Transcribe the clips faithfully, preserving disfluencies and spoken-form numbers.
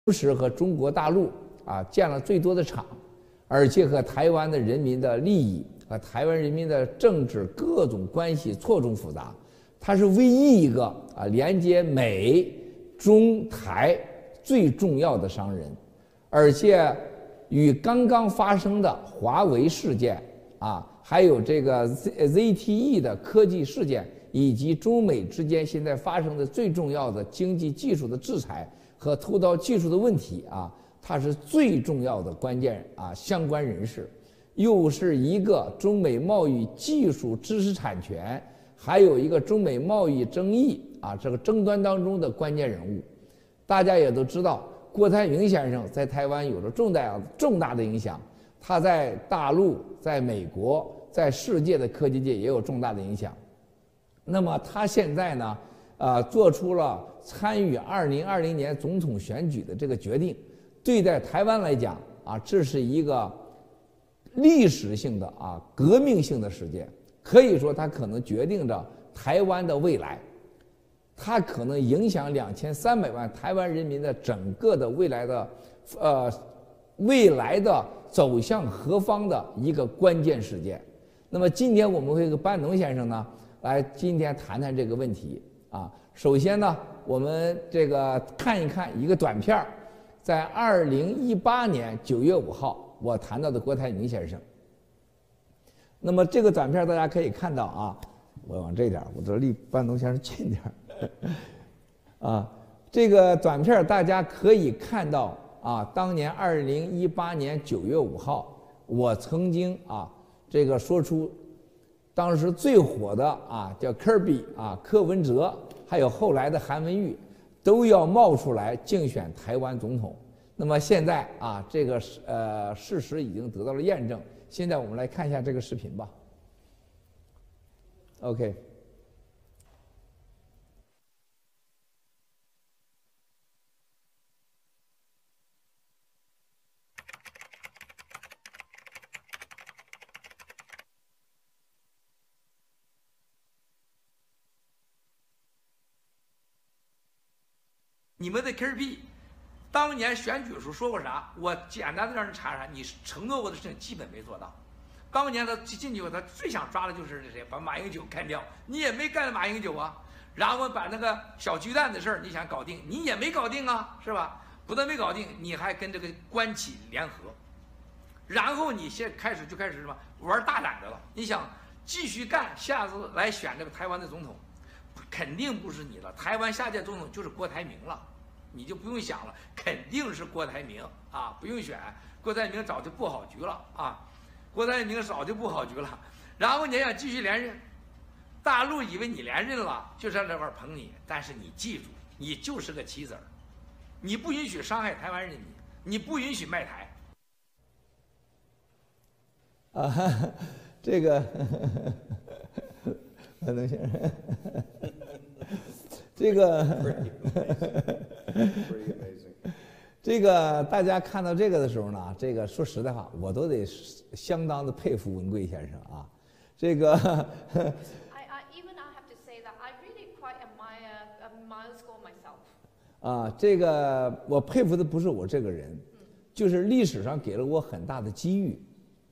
同时和中国大陆啊建了最多的厂，而且和台湾的人民的利益和台湾人民的政治各种关系错综复杂。它是唯一一个啊连接美中台最重要的商人，而且与刚刚发生的华为事件啊，还有这个 Z T E 的科技事件，以及中美之间现在发生的最重要的经济技术的制裁和偷盗技术的问题啊，它是最重要的关键啊相关人士，又是一个中美贸易技术知识产权，还有一个中美贸易争议啊这个争端当中的关键人物。大家也都知道，郭台铭先生在台湾有着重大重大的影响，他在大陆、在美国、在世界的科技界也有重大的影响。那么他现在呢，呃，做出了参与二零二零年总统选举的这个决定。对待台湾来讲啊，这是一个历史性的啊革命性的事件，可以说它可能决定着台湾的未来，它可能影响两千三百万台湾人民的整个的未来的呃未来的走向何方的一个关键事件。那么今天我们会和班农先生呢来今天谈谈这个问题啊。首先呢，我们这个看一看一个短片儿，在二零一八年九月五号我谈到的郭台铭先生。那么这个短片大家可以看到啊，我往这点，我这离班农先生近点啊。这个短片大家可以看到啊，当年二零一八年九月五号，我曾经啊这个说出。当时最火的啊，叫科比啊，柯文哲，还有后来的韩文瑜，都要冒出来竞选台湾总统。那么现在啊，这个呃事实已经得到了验证。现在我们来看一下这个视频吧。OK。 你们的 K P， 当年选举的时候说过啥？我简单的让人查查，你承诺过的事情基本没做到。当年他进去后，他最想抓的就是谁？把马英九干掉，你也没干马英九啊。然后把那个小巨蛋的事儿，你想搞定，你也没搞定啊，是吧？不但没搞定，你还跟这个关企联合。然后你现开始就开始什么玩大胆的了？你想继续干，下次来选这个台湾的总统，肯定不是你了。台湾下届总统就是郭台铭了。你就不用想了，肯定是郭台铭啊，不用选，郭台铭早就布好局了啊，郭台铭早就布好局了。然后你想继续连任，大陆以为你连任了，就在这块捧你，但是你记住，你就是个棋子儿，你不允许伤害台湾人民，你不允许卖台。 啊，这个，可能先生。这个，这个大家看到这个的时候呢，这个说实在话，我都得相当的佩服文贵先生啊。这个 I, I, even I have to say that I really quite admire Miles Guo myself. 啊，这个我佩服的不是我这个人，就是历史上给了我很大的机遇。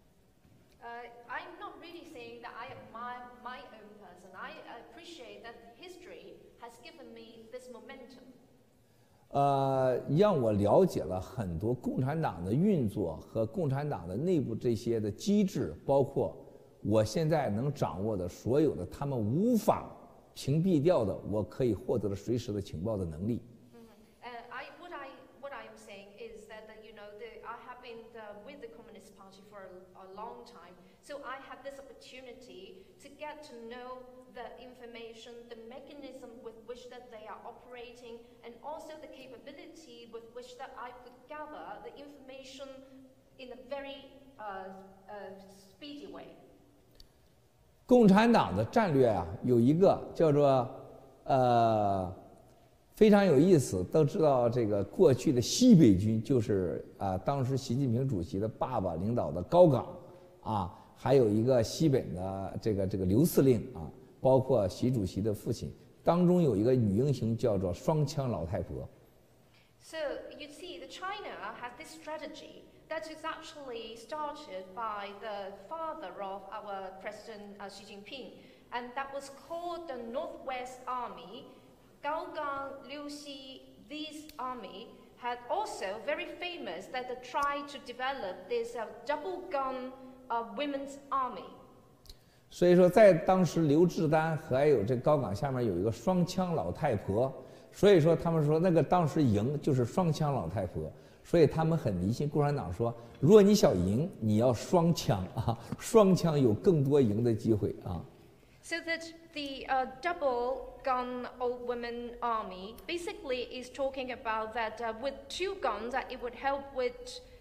呃，让我了解了很多共产党的运作和共产党的内部这些的机制，包括我现在能掌握的所有的他们无法屏蔽掉的，我可以获得了随时的情报的能力。 Uh, I, what I what I am saying is that uh, you know the, I have been uh, with the Communist Party for a, a long time, so I have this opportunity to get to know the information, the mechanism with which that they are operating, and also the capability with which that I could gather the information in a very uh, uh, speedy way. 共产党的战略啊，有一个叫做呃非常有意思。都知道这个过去的西北军就是啊、呃，当时习近平主席的爸爸领导的高岗啊，还有一个西北的这个这个刘司令啊。包括习主席的父亲，当中有一个女英雄叫做双枪老太婆。 So you see, the China has this strategy that is actually started by the father of our President uh, Xi Jinping, and that was called the Northwest Army. Gao Gang, Liu Xi, this army had also very famous that they tried to develop this uh, double gun uh, women's army. 所以说，在当时刘志丹还有这高岗下面有一个双枪老太婆，所以说他们说那个当时赢就是双枪老太婆，所以他们很迷信。共产党说，如果你想赢，你要双枪啊，双枪有更多赢的机会啊。 So that the uh, double gun old women army basically is talking about that uh, with two guns that it would help with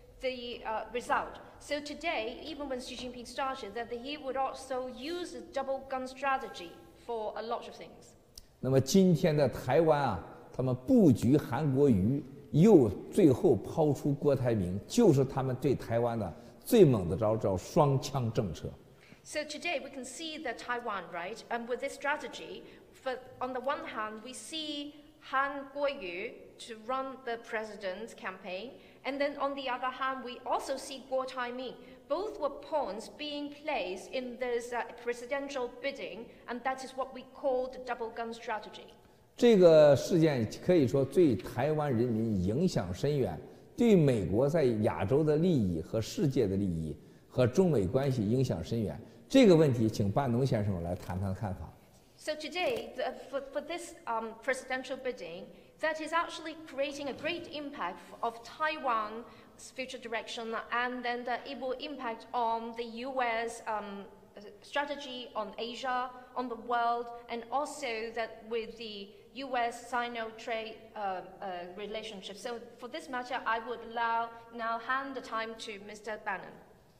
the uh, result. So today, even when Xi Jinping started, that he would also use the double gun strategy for a lot of things. 那么今天的台湾啊，他们布局韩国瑜，又最后抛出郭台铭，就是他们对台湾的最猛的招，叫双枪政策。 So today we can see that Taiwan, right, and with this strategy, for, on the one hand, we see Han Kuo-yu to run the president's campaign, and then on the other hand, we also see Guo Taiming. Both were pawns being placed in this uh, presidential bidding, and that is what we call the double gun strategy. 这个事件可以说对台湾人民影响深远，对美国在亚洲的利益和世界的利益和中美关系影响深远。这个问题，请半农先生来谈谈看法。 So today, the, for, for this um, presidential bidding, that is actually creating a great impact of Taiwan's future direction, and then the, it will impact on the U S um, strategy on Asia, on the world, and also that with the U S-Sino trade uh, uh, relationship. So for this matter, I would allow now hand the time to Mister Bannon.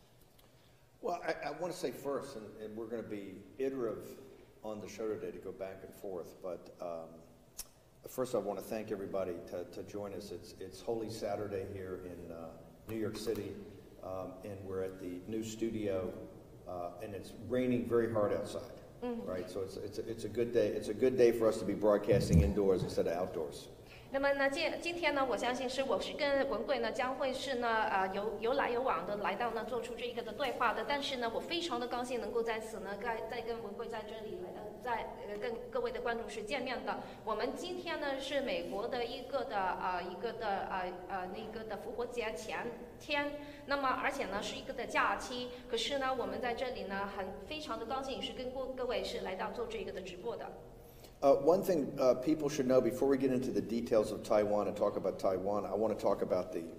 Well, I, I want to say first, and, and we're going to be iterative on the show today to go back and forth, but um, first I want to thank everybody to, to join us. It's, it's Holy Saturday here in uh, New York City, um, and we're at the new studio, uh, and it's raining very hard outside, mm-hmm. right? So it's, it's, a, it's a good day. It's a good day for us to be broadcasting indoors instead of outdoors. 那么呢，今今天呢，我相信是我是跟文贵呢将会是呢呃有有来有往的来到呢做出这一个的对话的，但是呢，我非常的高兴能够在此呢在在跟文贵在这里来呃在呃跟各位的观众是见面的。我们今天呢是美国的一个的呃一个的呃呃那个的复活节前天，那么而且呢是一个的假期，可是呢我们在这里呢很非常的高兴是跟各各位是来到做这个的直播的。 Uh, one thing uh, people should know before we get into the details of Taiwan and talk about Taiwan, I want to talk about the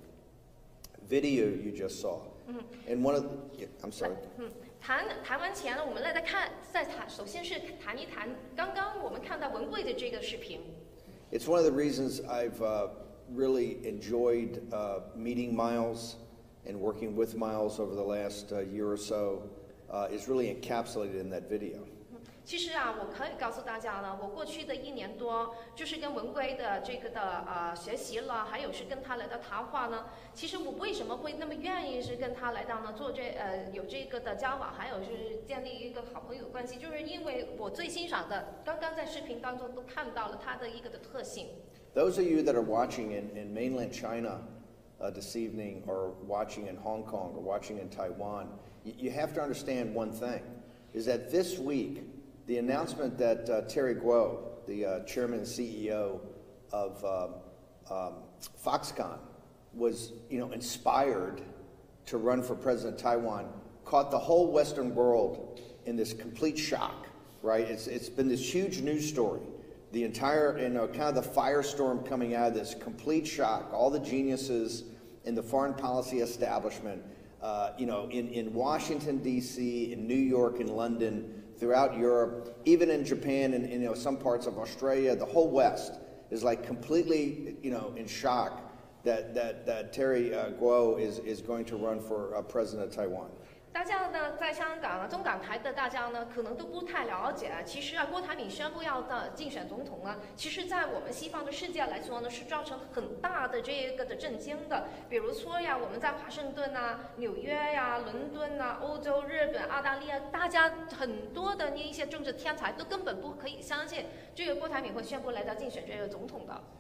video you just saw. Mm-hmm. And one of the, yeah, I'm sorry. 嗯，谈谈完前呢，我们来再看，再谈，首先是谈一谈刚刚我们看到文贵的这个视频。 It's one of the reasons I've uh, really enjoyed uh, meeting Miles and working with Miles over the last uh, year or so uh, is really encapsulated in that video. 其实啊，我可以告诉大家呢，我过去的一年多，就是跟文贵的这个的呃学习了，还有是跟他来到谈话呢。其实我为什么会那么愿意是跟他来到呢做这呃有这个的交往，还有是建立一个好朋友关系，就是因为我最欣赏的，刚刚在视频当中都看到了他的一个的特性。 Those of you that are watching in, in mainland China uh, this evening, or watching in Hong Kong, or watching in Taiwan, you, you have to understand one thing: is that this week, the announcement that uh, Terry Guo, the uh, chairman and C E O of um, um, Foxconn, was, you know, inspired to run for president of Taiwan, caught the whole Western world in this complete shock, right? It's, it's been this huge news story. The entire, you know, kind of the firestorm coming out of this complete shock, all the geniuses in the foreign policy establishment, uh, you know, in, in Washington, D C, in New York, in London, throughout Europe, even in Japan and, and you know some parts of Australia, the whole West is like completely you know in shock that that that Terry uh, Guo is is going to run for uh, president of Taiwan. 大家呢，在香港呢，中港台的大家呢，可能都不太了解。其实啊，郭台铭宣布要的竞选总统呢，其实在我们西方的世界来说呢，是造成很大的这个的震惊的。比如说呀，我们在华盛顿啊、纽约呀、伦敦啊、欧洲、日本、澳大利亚，大家很多的那一些政治天才都根本不可以相信这个郭台铭会宣布来到竞选这个总统的。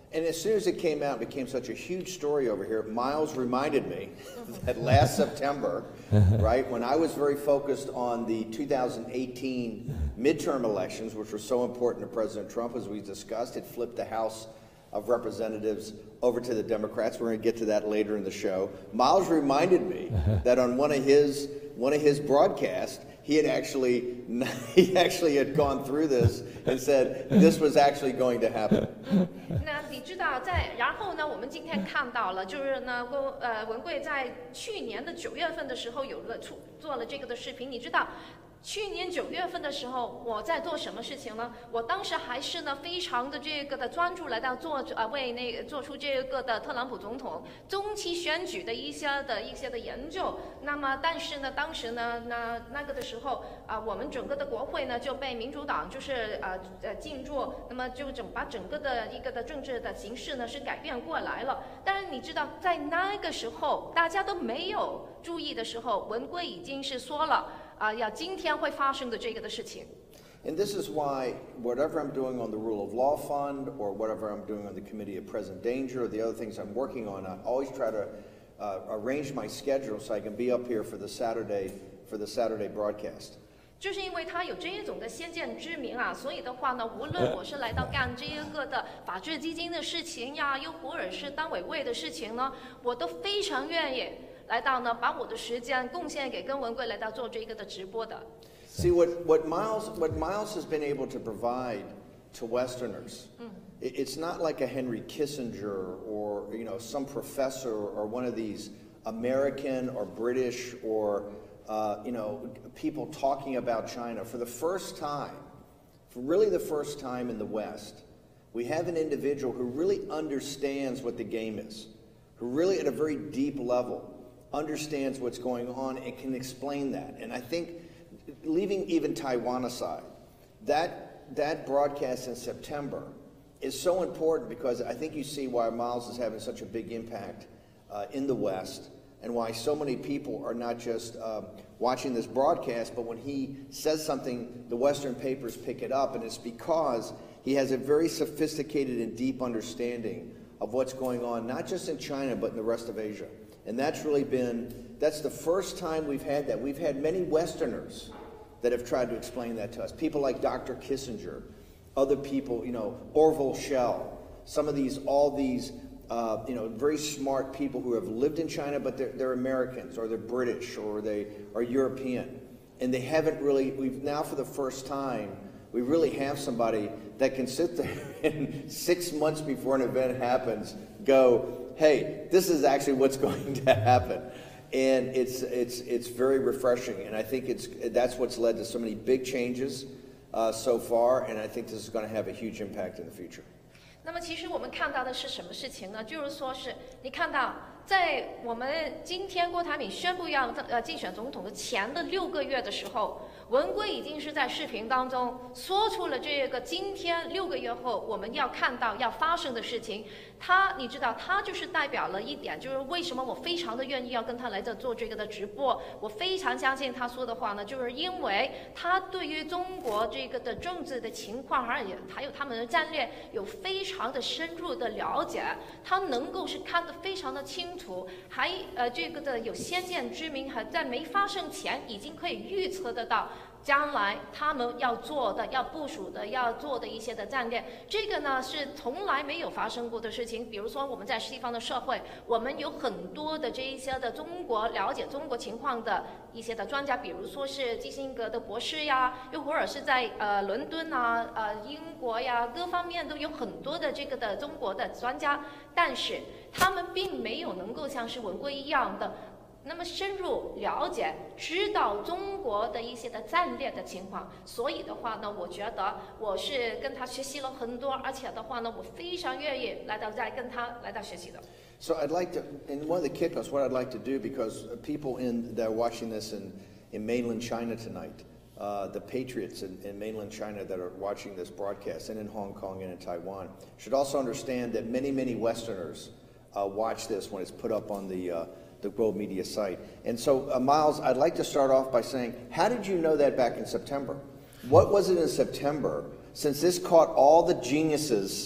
And as soon as it came out, it became such a huge story over here. Miles reminded me that last September, right, when I was very focused on the two thousand eighteen midterm elections, which were so important to President Trump, as we discussed, it flipped the House of Representatives over to the Democrats. We're going to get to that later in the show. Miles reminded me that on one of his one of his broadcasts, he had actually he actually had gone through this and said this was actually going to happen. 那你知道在，然后呢，我们今天看到了，就是呢，郭呃文贵在去年的九月份的时候有了出做了这个的视频，你知道。去年九月份的时候，我在做什么事情呢？我当时还是呢非常的这个的专注来到做呃为那个做出这个的特朗普总统中期选举的一些的一些的研究。那么，但是呢，当时呢，那那个的时候啊、呃，我们整个的国会呢就被民主党就是呃呃进驻，那么就整把整个的一个的政治的形势呢是改变过来了。但是你知道，在那个时候大家都没有注意的时候，文贵已经是说了。啊，要今天会发生的这个的事情。 And this is why whatever I'm doing on the Rule of Law Fund or whatever I'm doing on the Committee of Present Danger or the other things I'm working on, I always try to uh, arrange my schedule so I can be up here for the Saturday for the Saturday broadcast. 就是因为他有这一种的先见之明啊，所以的话呢，无论我是来到干这一个的法治基金的事情呀，又或者是当委会的事情呢，我都非常愿意。来到呢，把我的时间贡献给跟文贵来到做这个的直播的。 See what what Miles what Miles has been able to provide to Westerners. Mm. It, it's not like a Henry Kissinger or you know some professor or one of these American or British or uh, you know people talking about China for the first time, for really the first time in the West. We have an individual who really understands what the game is, who really at a very deep level. Understands what's going on and can explain that. And I think, leaving even Taiwan aside, that, that broadcast in September is so important because I think you see why Miles is having such a big impact uh, in the West and why so many people are not just uh, watching this broadcast, but when he says something, the Western papers pick it up, and it's because he has a very sophisticated and deep understanding of what's going on, not just in China, but in the rest of Asia. And that's really been, that's the first time we've had that. We've had many Westerners that have tried to explain that to us. People like Doctor Kissinger, other people, you know, Orville Schell, some of these, all these, uh, you know, very smart people who have lived in China, but they're, they're Americans or they're British or they are European. And they haven't really, we've now for the first time, we really have somebody that can sit there and six months before an event happens, go, hey, this is actually what's going to happen. And it's, it's, it's very refreshing. And I think it's, that's what's led to so many big changes uh, so far. And I think this is going to have a huge impact in the future. 那么其实我们看到的是什么事情呢？就是说是你看到，在我们今天郭台铭宣布要呃竞选总统的前的六个月的时候，文贵已经是在视频当中说出了这个今天六个月后我们要看到要发生的事情。他，你知道，他就是代表了一点，就是为什么我非常的愿意要跟他来这做这个的直播。我非常相信他说的话呢，就是因为他对于中国这个的政治的情况，而且还有他们的战略有非常的深入的了解，他能够是看得非常的清楚，还呃这个的有先见之明，还在没发生前已经可以预测得到。将来他们要做的、要部署的、要做的一些的战略，这个呢是从来没有发生过的事情。比如说我们在西方的社会，我们有很多的这一些的中国了解中国情况的一些的专家，比如说是基辛格的博士呀，又或者是在呃伦敦啊、呃英国呀各方面都有很多的这个的中国的专家，但是他们并没有能够像是文贵一样的。那么深入了解，知道中国的一些的战略的情况，所以的话呢，我觉得我是跟他学习了很多，而且的话呢，我非常愿意来到再跟他来到学习的。 So I'd like to, in one of the kickoffs, what I'd like to do, because people in that are watching this in, in mainland China tonight, uh, the patriots in, in mainland China that are watching this broadcast, and in Hong Kong and in Taiwan, should also understand that many, many Westerners uh, watch this when it's put up on the uh, the Globe Media site. And so, uh, Miles, I'd like to start off by saying, how did you know that back in September? What was it in September, since this caught all the geniuses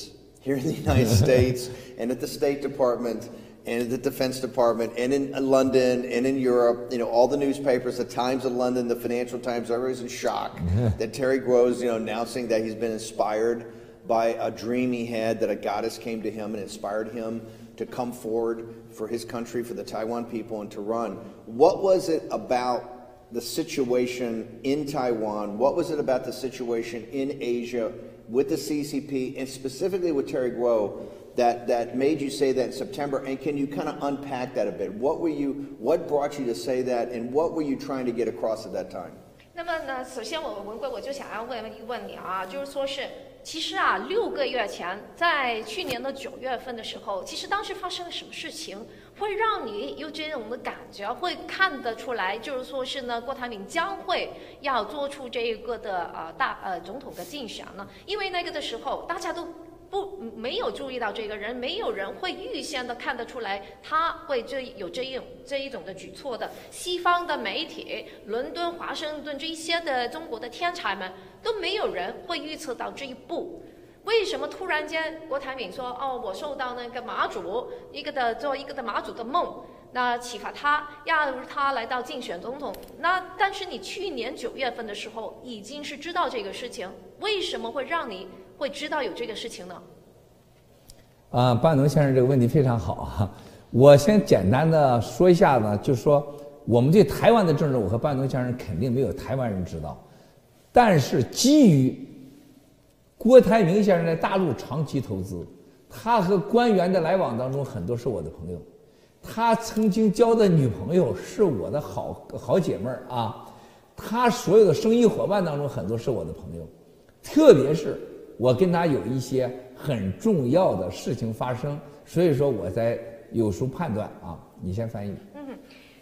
here in the United States and at the State Department and at the Defense Department and in London and in Europe, you know, all the newspapers, the Times of London, the Financial Times, everybody's in shock that Terry Groves, you know, announcing that he's been inspired by a dream he had, that a goddess came to him and inspired him to come forward for his country, for the Taiwan people, and to run. What was it about the situation in Taiwan? What was it about the situation in Asia with the C C P and specifically with Terry Groves that, that made you say that in September? And can you kind of unpack that a bit? What were you, what brought you to say that, and what were you trying to get across at that time? 那么呢，首先我文贵我就想要问问你啊，就是说是，其实啊，六个月前，在去年的九月份的时候，其实当时发生了什么事情，会让你有这种的感觉，会看得出来，就是说是呢，郭台铭将会要做出这一个的呃大呃总统的竞选呢？因为那个的时候，大家都不没有注意到这个人，没有人会预先的看得出来他会这有这一种这一种的举措的。西方的媒体，伦敦、华盛顿这一些的中国的天才们都没有人会预测到这一步。为什么突然间郭台铭说哦，我受到那个马祖一个的做一个的马祖的梦，那启发他要他来到竞选总统？那但是你去年九月份的时候已经是知道这个事情，为什么会让你会知道有这个事情呢？ 啊，半农先生这个问题非常好啊！我先简单的说一下呢，就是说我们对台湾的政治，我和半农先生肯定没有台湾人知道，但是基于郭台铭先生在大陆长期投资，他和官员的来往当中很多是我的朋友，他曾经交的女朋友是我的好好姐妹儿啊，他所有的生意伙伴当中很多是我的朋友，特别是我跟他有一些很重要的事情发生，所以说我在有时候判断啊，你先翻译。 嗯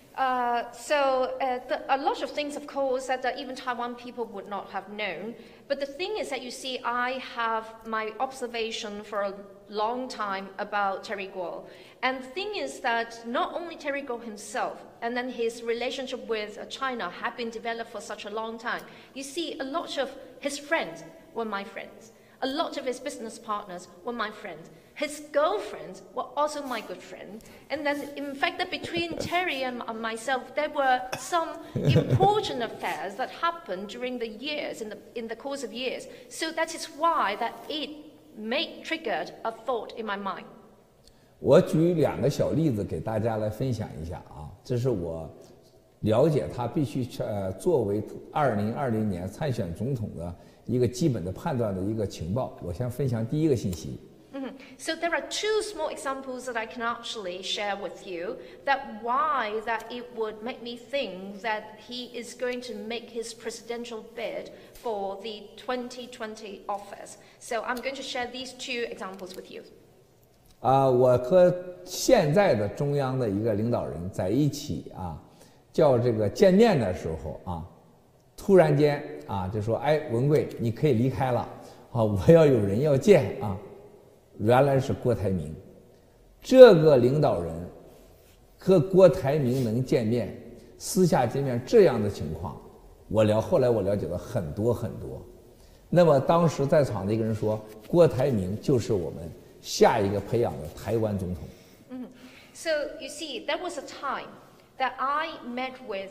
Uh, so uh, the, a lot of things, of course, that uh, even Taiwan people would not have known. But the thing is that you see, I have my observation for a long time about Terry Gou. And the thing is that not only Terry Gou himself, and then his relationship with uh, China have been developed for such a long time. You see, a lot of his friends were my friends. A lot of his business partners were my friends. His girlfriends were also my good friend. And then, in fact, that between Terry and myself, there were some important affairs that happened during the years, in the, in the course of years. So that is why that it made, triggered a thought in my mind. 我举两个小例子给大家来分享一下啊，这是我了解他必须呃作为二零二零年参选总统的一个基本的判断的一个情报。我先分享第一个信息。 Mm-hmm. So there are two small examples that I can actually share with you that why that it would make me think that he is going to make his presidential bid for the twenty twenty office. So I'm going to share these two examples with you. 啊，我和现在的中央的一个领导人在一起啊，叫这个见面的时候啊，突然间啊就说，哎，文贵，你可以离开了啊，我要有人要见啊。原来是郭台铭，这个领导人和郭台铭能见面，私下见面这样的情况，我了后来我了解到很多很多。那么当时在场的一个人说，郭台铭就是我们下一个培养的台湾总统。 Mm-hmm. So you see, there was a time that I met with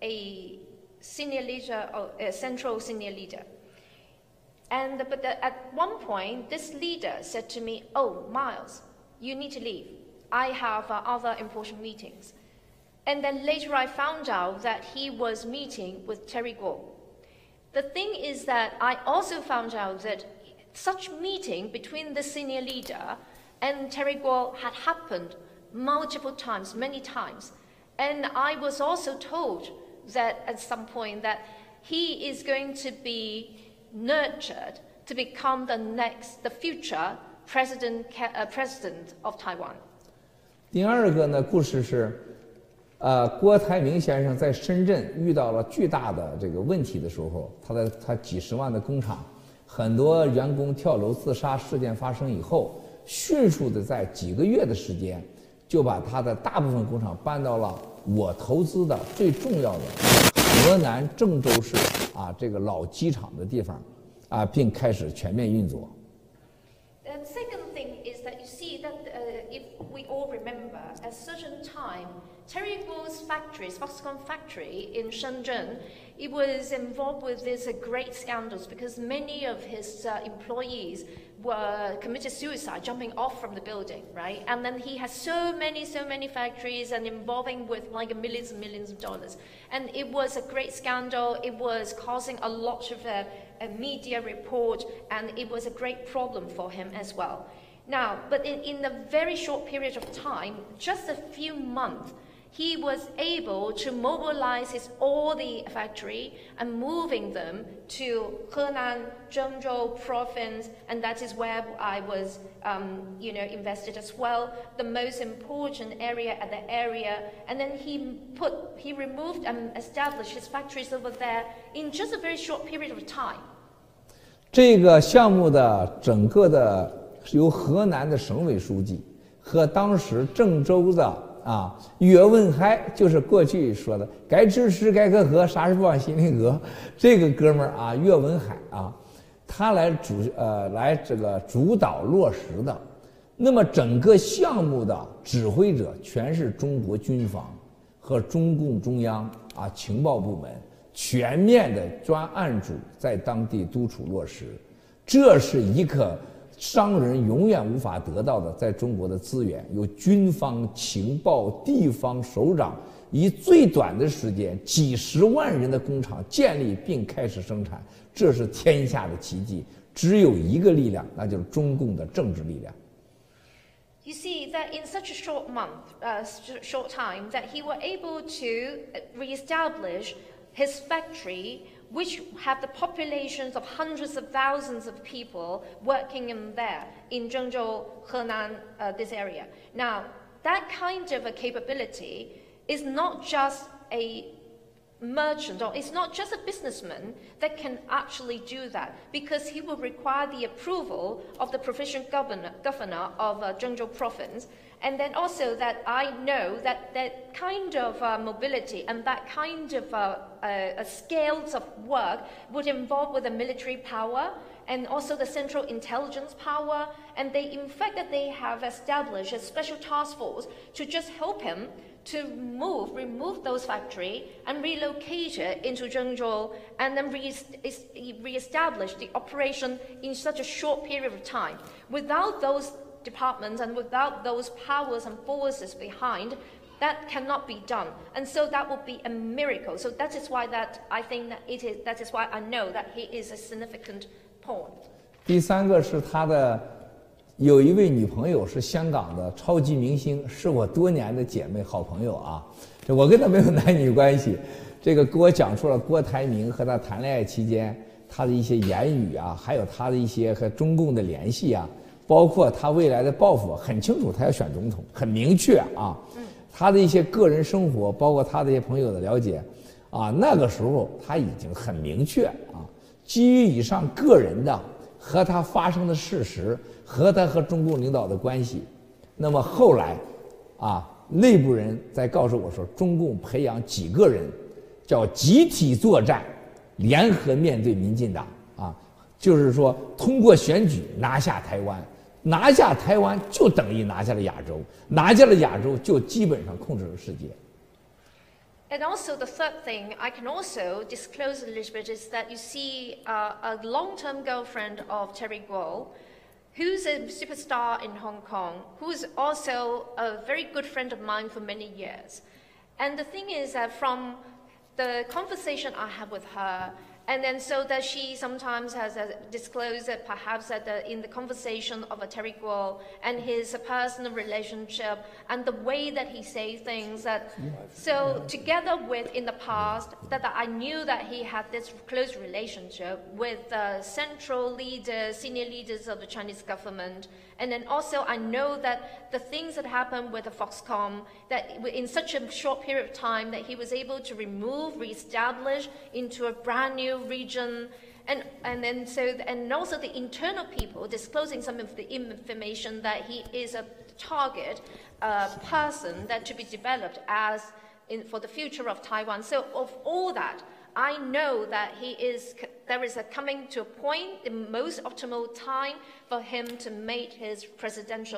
a senior leader, or a central senior leader. And but the, at one point, this leader said to me, "Oh, Miles, you need to leave. I have uh, other important meetings." And then later I found out that he was meeting with Terry Gou. The thing is that I also found out that such meeting between the senior leader and Terry Gou had happened multiple times, many times. And I was also told that at some point that he is going to be nurtured to become the next, the future president, uh, president of Taiwan. 第二个呢，故事是，呃，郭台铭先生在深圳遇到了巨大的这个问题的时候，他的他几十万的工厂，很多员工跳楼自杀事件发生以后，迅速的在几个月的时间，就把他的大部分工厂搬到了我投资的最重要的河南郑州市啊这个老机场的地方，啊，并开始全面运作。 The second thing at certain time, Terry Gold's factories, Foxconn factory in Shenzhen, it was involved with these uh, great scandals because many of his uh, employees were committed suicide, jumping off from the building, right? And then he has so many, so many factories and involving with like millions and millions of dollars. And it was a great scandal. It was causing a lot of uh, a media report, and it was a great problem for him as well. Now, but in, in a very short period of time, just a few months, he was able to mobilize his, all the factory and moving them to Henan, Zhengzhou province, and that is where I was, um, you know, invested as well. The most important area at the area, and then he put, he removed and established his factories over there in just a very short period of time. 这个项目的整个的是由河南的省委书记和当时郑州的。 啊，岳文海就是过去说的“该支持该可和，啥事不往心里搁”。这个哥们儿啊，岳文海啊，他来主呃来这个主导落实的。那么整个项目的指挥者全是中国军方和中共中央啊情报部门全面的专案组在当地督促落实。这是一个。 商人永远无法得到的，在中国的资源，由军方、情报、地方首长以最短的时间，几十万人的工厂建立并开始生产，这是天下的奇迹。只有一个力量，那就是中共的政治力量。 You see that in such a short month, uh, short time, that he were able to reestablish his factory. Which have the populations of hundreds of thousands of people working in there, in Zhengzhou, Henan, uh, this area. Now, that kind of a capability is not just a merchant, or it's not just a businessman that can actually do that, because he will require the approval of the provincial governor, governor of uh, Zhengzhou province. And then also that I know that that kind of uh, mobility and that kind of uh, uh, scales of work would involve with the military power and also the central intelligence power. And they, in fact, that they have established a special task force to just help him to move, remove those factories and relocate it into Zhengzhou and then re re-establish the operation in such a short period of time. Without those departments and without those powers and forces behind, that cannot be done. And so that would be a miracle. So that is why that I think that it is, that is why I know that he is a significant point. 第三个是他的有一位女朋友是香港的超级明星，是我多年的姐妹好朋友啊。这我跟她没有男女关系，这个给我讲述了郭台铭和他谈恋爱期间他的一些言语啊，还有他的一些和中共的联系啊。 包括他未来的抱负很清楚，他要选总统，很明确啊。他的一些个人生活，包括他的一些朋友的了解，啊，那个时候他已经很明确啊。基于以上个人的和他发生的事实和他和中共领导的关系，那么后来，啊，内部人在告诉我说，中共培养几个人，叫集体作战，联合面对民进党啊，就是说通过选举拿下台湾。 拿下台湾就等于拿下了亚洲，拿下了亚洲就基本上控制了世界。 And also the third thing I can also disclose a little bit is that you see uh, a long-term girlfriend of Terry Guo, who's a superstar in Hong Kong, who's also a very good friend of mine for many years. And the thing is that from the conversation I have with her, and then so that she sometimes has uh, disclosed that perhaps that the, in the conversation of a Terry Guo and his uh, personal relationship and the way that he says things that so together with in the past that, that I knew that he had this close relationship with uh, central leaders, senior leaders of the Chinese government. And then also I know that the things that happened with the Foxconn, that in such a short period of time that he was able to remove, reestablish into a brand new region, and, and then so, and also the internal people disclosing some of the information that he is a target uh, person that to be developed as in, for the future of Taiwan. So of all that, I know that he is, there is a coming to a point, the most optimal time for him to make his presidential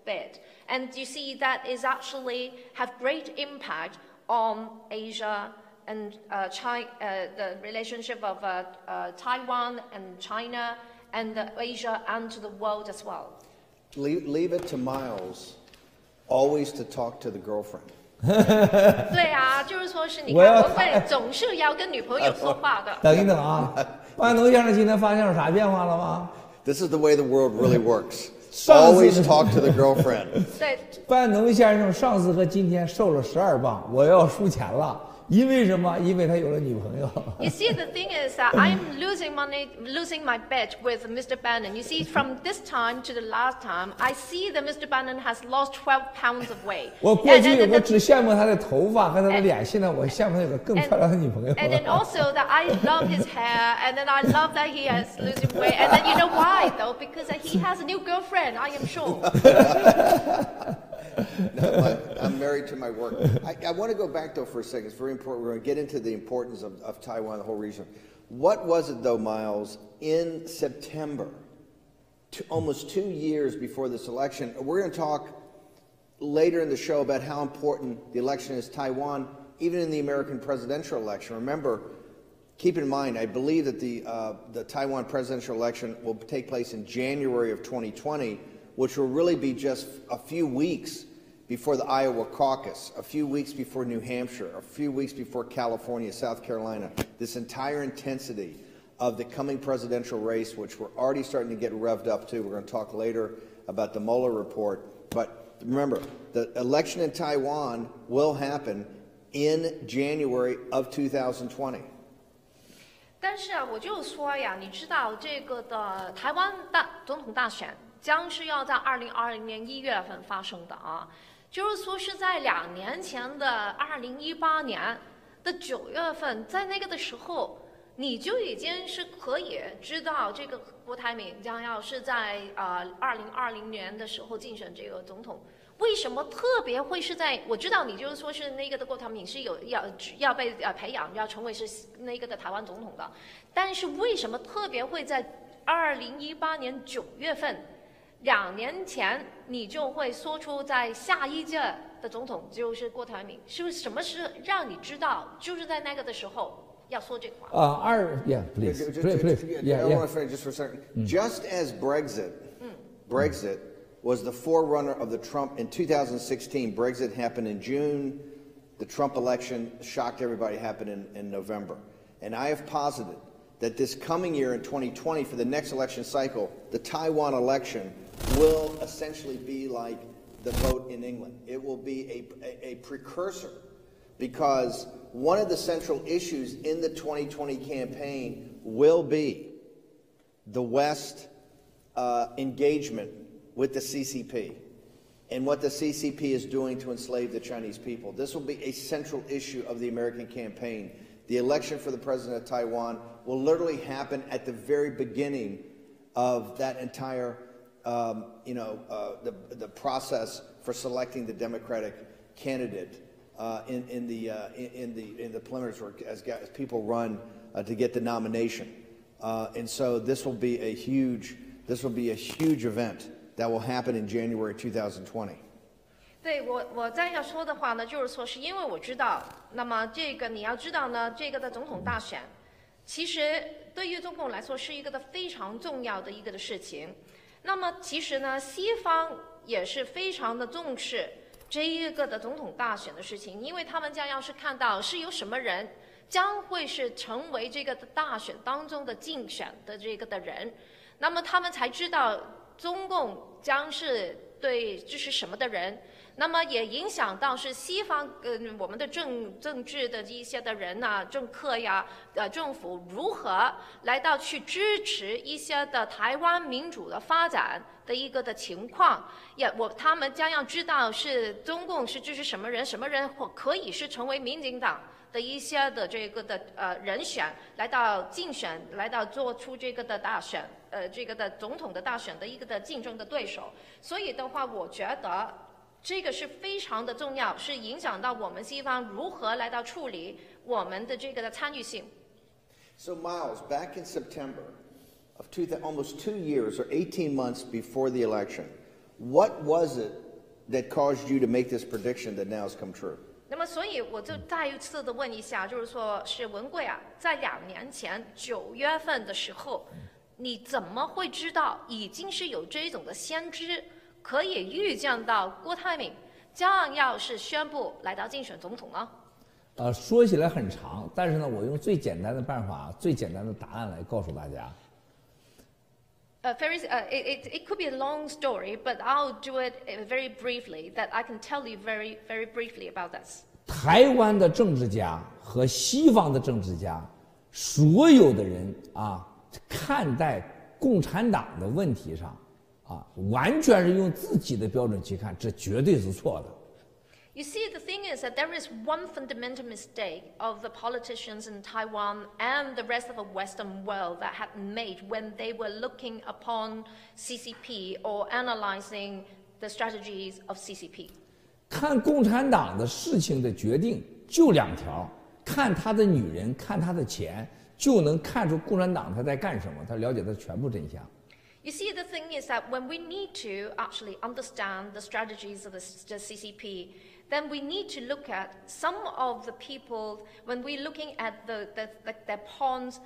bid. And you see that is actually have great impact on Asia and uh, China, uh, the relationship of uh, uh, Taiwan and China and uh, Asia and to the world as well. Leave, leave it to Miles always to talk to the girlfriend. 对啊，就是说是你看，我会总是要跟女朋友说话的。 等一等啊，班农先生今天发现有啥变化了吗？ This is the way the world really works. Always talk to the girlfriend. 对， 班农先生上次和今天瘦了十二磅，我要输钱了。因为什么？因为他有了女朋友。 You see, the thing is that I'm losing money, losing my bet with Mister Bannon. You see, from this time to the last time, I see that Mister Bannon has lost twelve pounds of weight. 我过去我只羡慕他的头发和他的脸，现在我羡慕他有个更漂亮的女朋友。 And then also that I love his hair, and then I love that he has losing weight. And then you know why though? Because he has a new girlfriend, I am sure. No, my, I'm married to my work. I, I want to go back though for a second. It's very important. We're going to get into the importance of, of Taiwan, the whole region. What was it though, Miles, in September, to almost two years before this election? We're going to talk later in the show about how important the election is Taiwan, even in the American presidential election. Remember, keep in mind, I believe that the, uh, the Taiwan presidential election will take place in January of twenty twenty, which will really be just a few weeks before the Iowa caucus, a few weeks before New Hampshire, a few weeks before California, South Carolina. This entire intensity of the coming presidential race, which we're already starting to get revved up to. We're going to talk later about the Mueller report. But remember, the election in Taiwan will happen in January of two thousand twenty. 但是啊，我就说呀，你知道这个的台湾大总统大选将是要在二零二零年一月份发生的啊。就是说是在两年前的二零一八年的九月份，在那个的时候，你就已经是可以知道这个郭台铭将要是在呃二零二零年的时候竞选这个总统。为什么特别会是在？我知道你就是说是那个的郭台铭是有要要被呃培养，要成为是那个的台湾总统的，但是为什么特别会在二零一八年九月份？两年前你就会说出在下一届的总统就是郭台铭，是不是什么是让你知道就是在那个的时候要说这话？ 啊，二 yeah please Just, please please yeah, yeah I yeah. want to finish just for a second. Just as Brexit, Brexit was the forerunner of the Trump in two thousand sixteen. Brexit happened in June. The Trump election shocked everybody. Happened in, in November, and I have posited that this coming year in twenty twenty, for the next election cycle, the Taiwan election will essentially be like the vote in England. It will be a, a, a precursor, because one of the central issues in the twenty twenty campaign will be the West uh, engagement with the C C P and what the C C P is doing to enslave the Chinese people. This will be a central issue of the American campaign. The election for the president of Taiwan will literally happen at the very beginning of that entire, um, you know, uh, the, the process for selecting the Democratic candidate uh, in, in, the, uh, in, in, the, in the preliminaries where, as, as people run uh, to get the nomination. Uh, and so this will be a huge, this will be a huge event that will happen in January two thousand twenty. 对我，我再要说的话呢，就是说是因为我知道，那么这个你要知道呢，这个的总统大选，其实对于中共来说是一个的非常重要的一个的事情。那么其实呢，西方也是非常的重视这一个的总统大选的事情，因为他们将要是看到是有什么人将会是成为这个的大选当中的竞选的这个的人，那么他们才知道中共将是对支持什么的人。那么也影响到是西方呃我们的政政治的一些的人呐、啊、政客呀呃政府如何来到去支持一些的台湾民主的发展的一个的情况，也我他们将要知道是中共是支持什么人，什么人或可以是成为民进党的一些的这个的呃人选来到竞选，来到做出这个的大选呃这个的总统的大选的一个的竞争的对手。所以的话，我觉得这个是非常的重要，是影响到我们西方如何来到处理我们的这个的参与性。 So Miles, back in September of two, almost two years or eighteen months before the election, What was it that caused you to make this prediction that now has come true? 那么，所以我就再一次的问一下，就是说，是文贵啊，在两年前九月份的时候，你怎么会知道已经是有这种的先知，可以预见到郭台铭将要是宣布来到竞选总统呢？ 呃，说起来很长，但是呢，我用最简单的办法、最简单的答案来告诉大家。 Uh, very, uh, it, it, it could be a long story, but I'll do it very briefly, that I can tell you very, very briefly about this. 台湾的政治家和西方的政治家，所有的人啊，看待共产党的问题上，啊，完全是用自己的标准去看，这绝对是错的。 You see, the thing is that there is one fundamental mistake of the politicians in Taiwan and the rest of the Western world that had made when they were looking upon C C P or analyzing the strategies of C C P. 看共产党的事情的决定就两条：看他的女人，看他的钱，就能看出共产党他在干什么，他了解他全部真相。 You see, the thing is that when we need to actually understand the strategies of the, the C C P, then we need to look at some of the people, when we're looking at the, the, the, their pawns,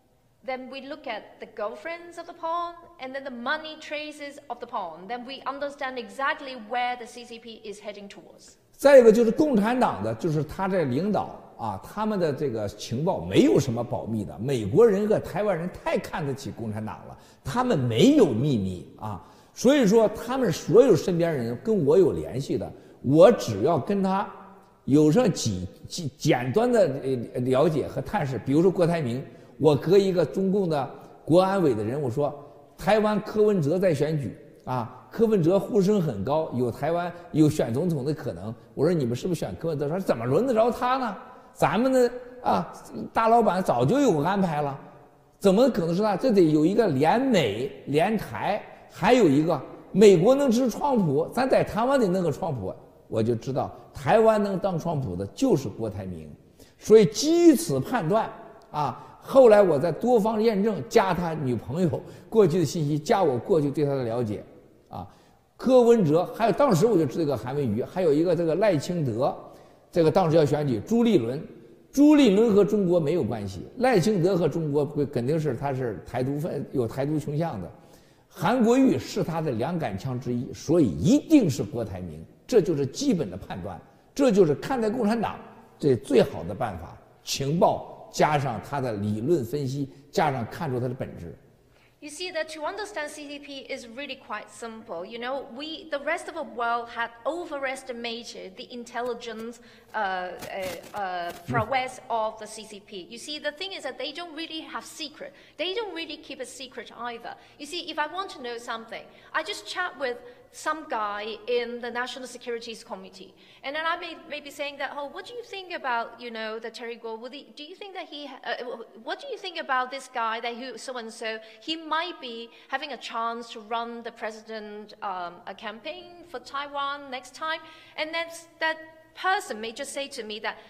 then we look at the girlfriends of the pawn, and then the money traces of the pawn. Then we understand exactly where the C C P is heading towards. 再一个就是共产党的，就是他这领导啊，他们的这个情报没有什么保密的。美国人和台湾人太看得起共产党了，他们没有秘密啊，所以说他们所有身边人跟我有联系的，我只要跟他有上几几简单的了解和探视，比如说郭台铭，我和一个中共的国安委的人我说，台湾柯文哲在选举啊。柯文哲呼声很高，有台湾有选总统的可能。我说你们是不是选柯文哲？说怎么轮得着他呢？咱们的啊大老板早就有安排了，怎么可能是他？这得有一个联美联台，还有一个美国能支持川普，咱在台湾得弄个川普。我就知道台湾能当川普的就是郭台铭，所以基于此判断啊。后来我在多方验证，加他女朋友过去的信息，加我过去对他的了解。啊，柯文哲，还有当时我就知道这个韩文瑜，还有一个这个赖清德，这个当时要选举朱立伦，朱立伦和中国没有关系，赖清德和中国肯定是他是台独分有台独倾向的，韩国瑜是他的两杆枪之一，所以一定是郭台铭，这就是基本的判断，这就是看待共产党这最好的办法，情报加上他的理论分析，加上看出他的本质。 You see that to understand C C P is really quite simple. You know, we, the rest of the world had overestimated the intelligence uh, uh, uh, prowess of the C C P. You see, the thing is that they don't really have secret. They don't really keep a secret either. You see, if I want to know something, I just chat with some guy in the National Securities Committee. And then I may, may be saying that, oh, what do you think about, you know, the Terry Gou? Do you think that he, uh, what do you think about this guy that who, so-and-so, he might be having a chance to run the president um, a campaign for Taiwan next time? And then that person may just say to me that,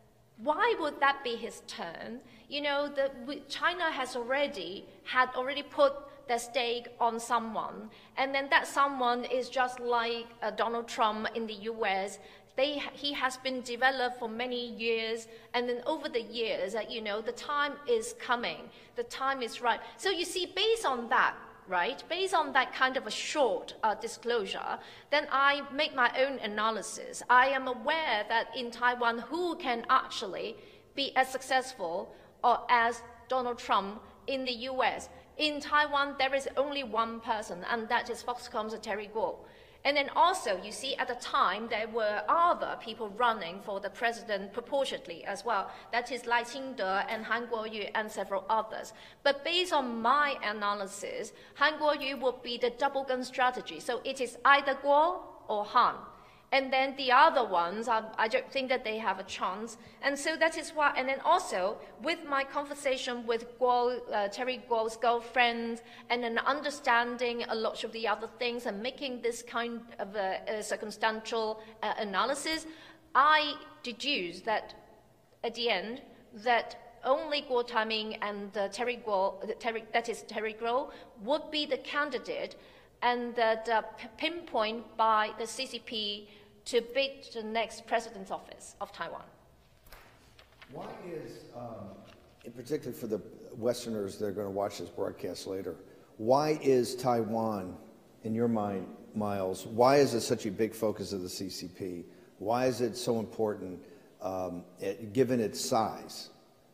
why would that be his turn? You know, the, China has already, had already put their stake on someone, and then that someone is just like uh, Donald Trump in the U S. They, he has been developed for many years, and then over the years, uh, you know, the time is coming, the time is right. So you see, based on that, right, based on that kind of a short uh, disclosure, then I make my own analysis. I am aware that in Taiwan, who can actually be as successful or as Donald Trump in the U S. In Taiwan, there is only one person, and that is Foxcom's Terry Gou. And then also, you see, at the time, there were other people running for the president proportionately as well. That is Lai Ching-te and Han Kuo-yu and several others. But based on my analysis, Han Kuo-yu would be the double gun strategy. So it is either Guo or Han. And then the other ones, I, I don't think that they have a chance. And so that is why, and then also with my conversation with Guo, uh, Terry Guo's girlfriend, and then understanding a lot of the other things and making this kind of a, a circumstantial uh, analysis, I deduce that at the end, that only Guo Taiming and uh, Terry Guo, Terry, that is Terry Guo, would be the candidate and that uh, pinpoint by the C C P to bid the next president's office of Taiwan. Why is, um, in particular for the Westerners that are going to watch this broadcast later, why is Taiwan, in your mind, Miles, why is it such a big focus of the C C P? Why is it so important, um, it, given its size?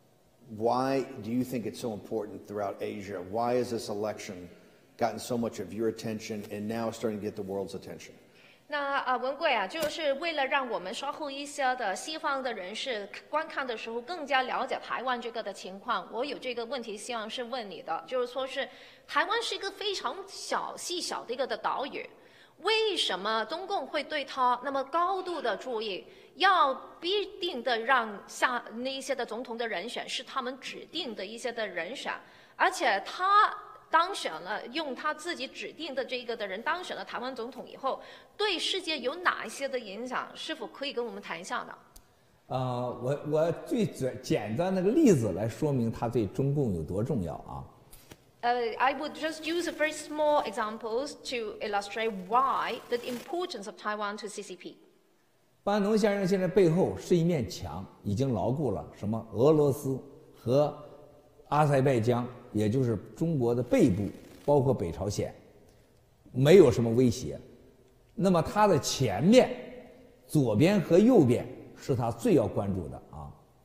Why do you think it's so important throughout Asia? Why has this election gotten so much of your attention and now starting to get the world's attention? 那啊，文贵啊，就是为了让我们稍后一些的西方的人士观看的时候更加了解台湾这个的情况，我有这个问题希望是问你的，就是说是台湾是一个非常小细小的一个的岛屿，为什么中共会对它那么高度的注意，要必定的让下那一些的总统的人选是他们指定的一些的人选，而且他当选了，用他自己指定的这个的人当选了台湾总统以后，对世界有哪一些的影响？是否可以跟我们谈一下呢？ 呃，我我最简简单的个例子来说明他对中共有多重要啊。 Uh, I would just use a very small examples to illustrate why the importance of Taiwan to C C P. 班农先生现在背后是一面墙，已经牢固了什么俄罗斯和阿塞拜疆，也就是中国的背部，包括北朝鲜，没有什么威胁。那么它的前面、左边和右边是他最要关注的啊。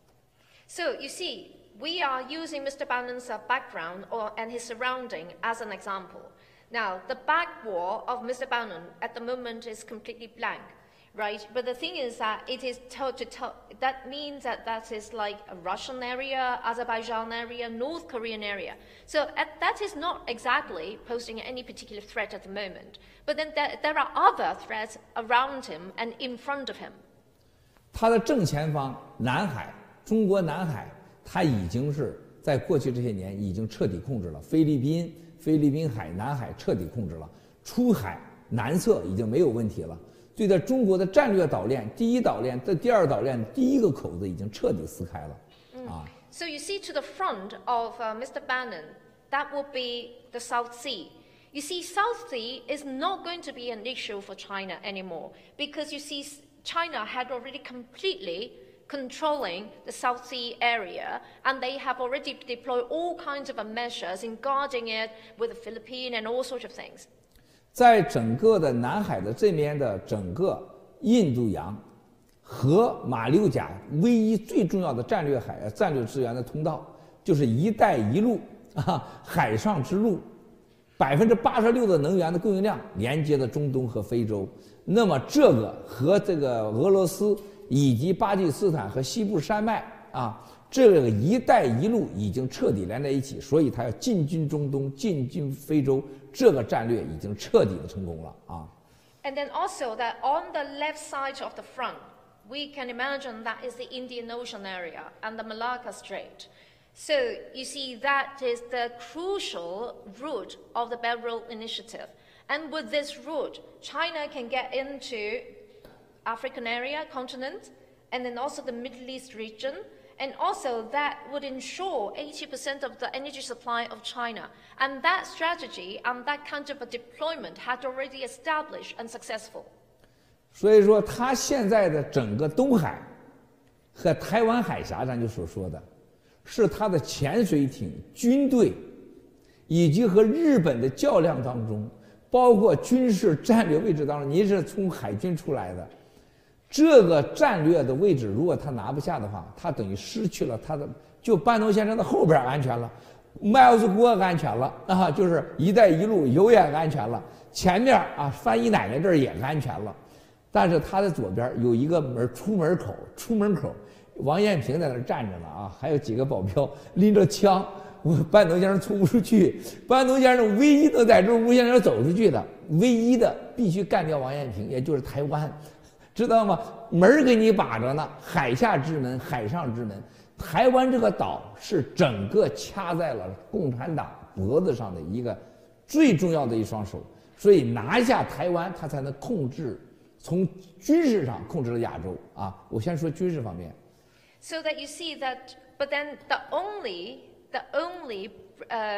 So you see, we are using Mister Bannon's uh, background or, and his surrounding as an example. Now, the back wall of Mister Bannon at the moment is completely blank, right? But the thing is that it is told to tell, that means that that is like a Russian area, Azerbaijan area, North Korean area. So at, that is not exactly posing any particular threat at the moment. But then there, there are other threats around him and in front of him. 他的正前方南海，中国南海，他已经是在过去这些年已经彻底控制了菲律宾、菲律宾海、南海彻底控制了，出海南侧已经没有问题了。对待中国的战略岛链，第一岛链的第二岛链第一个口子已经彻底撕开了，嗯、啊。 So you see, to the front of uh, Mister Bannon, that will be the South Sea. You see, South Sea is not going to be an issue for China anymore because you see, China had already completely controlling the South Sea area, and they have already deployed all kinds of measures in guarding it with the Philippines and all sorts of things. 在整个的南海的这边的整个印度洋和马六甲唯一最重要的战略海战略资源的通道，就是“一带一路”啊，海上之路，百分之八十六的能源的供应量连接了中东和非洲。那么这个和这个俄罗斯以及巴基斯坦和西部山脉啊，这个“一带一路”已经彻底连在一起，所以它要进军中东、进军非洲，这个战略已经彻底的成功了啊。 And then also that on the left side of the front, we can imagine that is the Indian Ocean area and the Malacca Strait. So you see, that is the crucial route of the Belt Road Initiative. And with this route, China can get into African area, continent, and then also the Middle East region. And also that would ensure eighty percent of the energy supply of China. And that strategy and that kind of a deployment had already established and successful. 所以说，他现在的整个东海和台湾海峡，咱就所说的，是他的潜水艇、军队，以及和日本的较量当中，包括军事战略位置当中，您是从海军出来的，这个战略的位置，如果他拿不下的话，他等于失去了他的，就班农先生的后边安全了，麦奥斯国安全了啊，就是“一带一路”永远安全了，前面啊翻译奶奶这儿也安全了。但是他的左边有一个门出门口，出门口，王艳平在那儿站着呢啊，还有几个保镖拎着枪，我班农先生出不出去。班农先生唯一能在这儿吴先生走出去的，唯一的必须干掉王艳平，也就是台湾，知道吗？门给你把着呢，海下之门，海上之门。台湾这个岛是整个掐在了共产党脖子上的一个最重要的一双手，所以拿下台湾，他才能控制。从军事上控制了亚洲啊，我先说军事方面。 So that you see that, but then the only, the only, uh,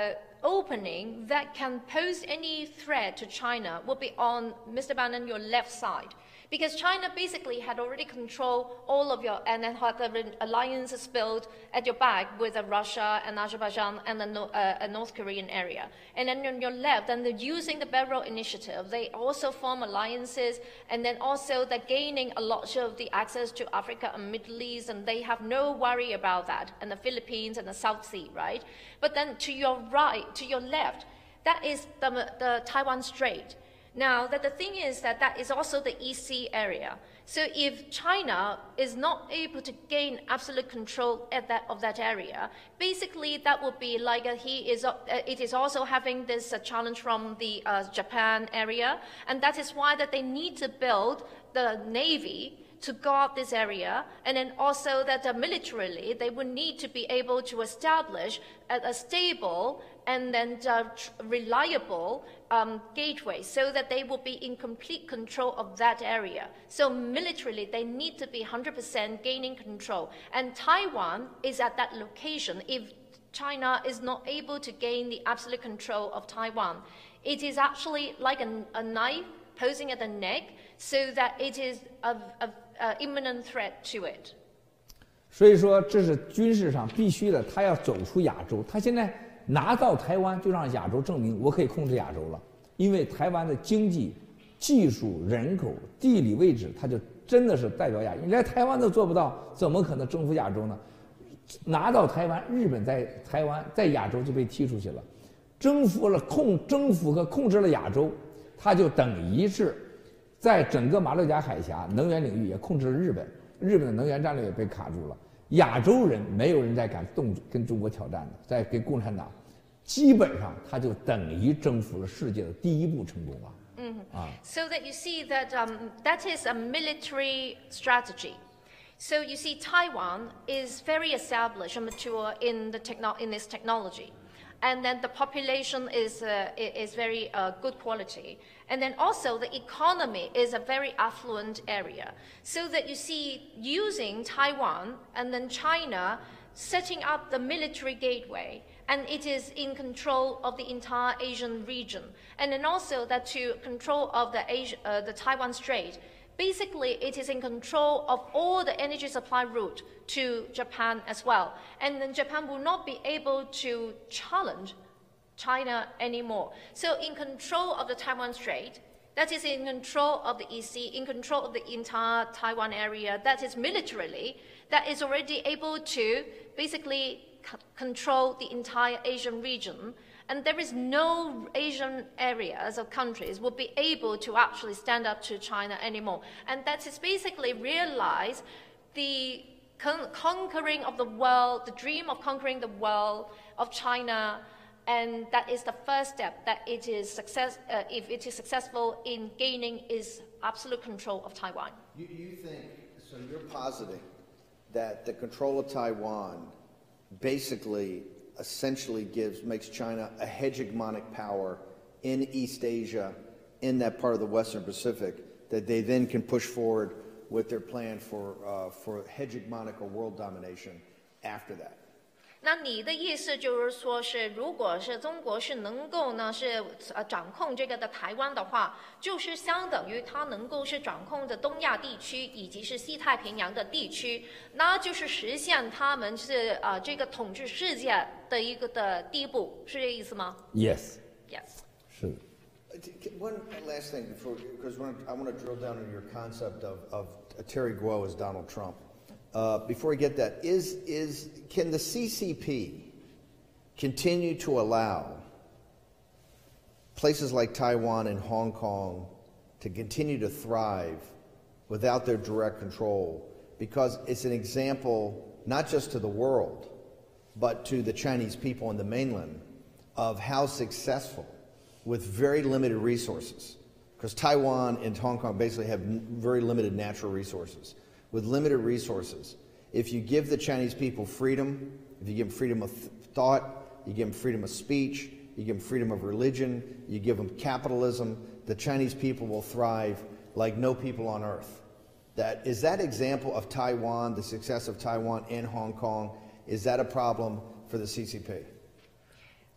opening that can pose any threat to China will be on, Mister Bannon, your left side. Because China basically had already controlled all of your, and then had the alliances built at your back with uh, Russia and Azerbaijan and the uh, North Korean area. And then on your left, and they're using the Belt and Road Initiative, they also form alliances, and then also they're gaining a lot of the access to Africa and Middle East, and they have no worry about that, and the Philippines and the South Sea, right? But then to your right, to your left, that is the, the Taiwan Strait. Now, that the thing is that that is also the E C area. So if China is not able to gain absolute control at that, of that area, basically that would be like a, he is, uh, it is also having this uh, challenge from the uh, Japan area, and that is why that they need to build the Navy to guard this area, and then also that uh, militarily they would need to be able to establish a, a stable and then uh, reliable um, gateway so that they will be in complete control of that area. So militarily, they need to be one hundred percent gaining control. And Taiwan is at that location. If China is not able to gain the absolute control of Taiwan, it is actually like a, a knife posing at the neck so that it is of, of uh, imminent threat to it. 所以说，这是军事上必须的，他要走出亚洲。他现在拿到台湾，就让亚洲证明我可以控制亚洲了。因为台湾的经济、技术、人口、地理位置，它就真的是代表亚洲。你连台湾都做不到，怎么可能征服亚洲呢？拿到台湾，日本在台湾在亚洲就被踢出去了。征服了控征服和控制了亚洲，它就等于是在整个马六甲海峡能源领域也控制了日本，日本的能源战略也被卡住了。亚洲人没有人再敢动跟中国挑战的，在跟共产党，基本上他就等于征服了世界的第一步成功啊。 Mm-hmm. Ah. So that you see that um, that is a military strategy. So you see, Taiwan is very established and mature in the techno in this technology, and then the population is uh, is very uh, good quality, and then also the economy is a very affluent area. So that you see, using Taiwan and then China setting up the military gateway, and it is in control of the entire Asian region, and then also that to control of the Asia, uh, the Taiwan Strait. Basically, it is in control of all the energy supply route to Japan as well. And then Japan will not be able to challenge China anymore. So in control of the Taiwan Strait, that is in control of the E C, in control of the entire Taiwan area, that is militarily, that is already able to basically c- control the entire Asian region. And there is no Asian areas of countries will be able to actually stand up to China anymore. And that is basically realize the con- conquering of the world, the dream of conquering the world of China, and that is the first step, that it is success, uh, if it is successful in gaining its absolute control of Taiwan. You, you think, so you're positing that the control of Taiwan basically essentially gives, makes China a hegemonic power in East Asia, in that part of the Western Pacific, that they then can push forward with their plan for, uh, for hegemonic or world domination after that. 那你的意思就是说，是如果是中国是能够呢是呃掌控这个的台湾的话，就是相等于它能够是掌控的东亚地区以及是西太平洋的地区，那就是实现他们是呃这个统治世界的一个的第一步，是这个意思吗 Yes. ？Yes. 是的。 One last thing before, because I want to drill down on your concept of, of Terry Guo as Donald Trump. Uh, before we get that, is, is, can the C C P continue to allow places like Taiwan and Hong Kong to continue to thrive without their direct control? Because it's an example, not just to the world, but to the Chinese people on the mainland, of how successful, with very limited resources, because Taiwan and Hong Kong basically have very limited natural resources. With limited resources, if you give the Chinese people freedom, if you give them freedom of th- thought, you give them freedom of speech, you give them freedom of religion, you give them capitalism, the Chinese people will thrive like no people on earth. That, is that example of Taiwan, the success of Taiwan and Hong Kong, is that a problem for the C C P?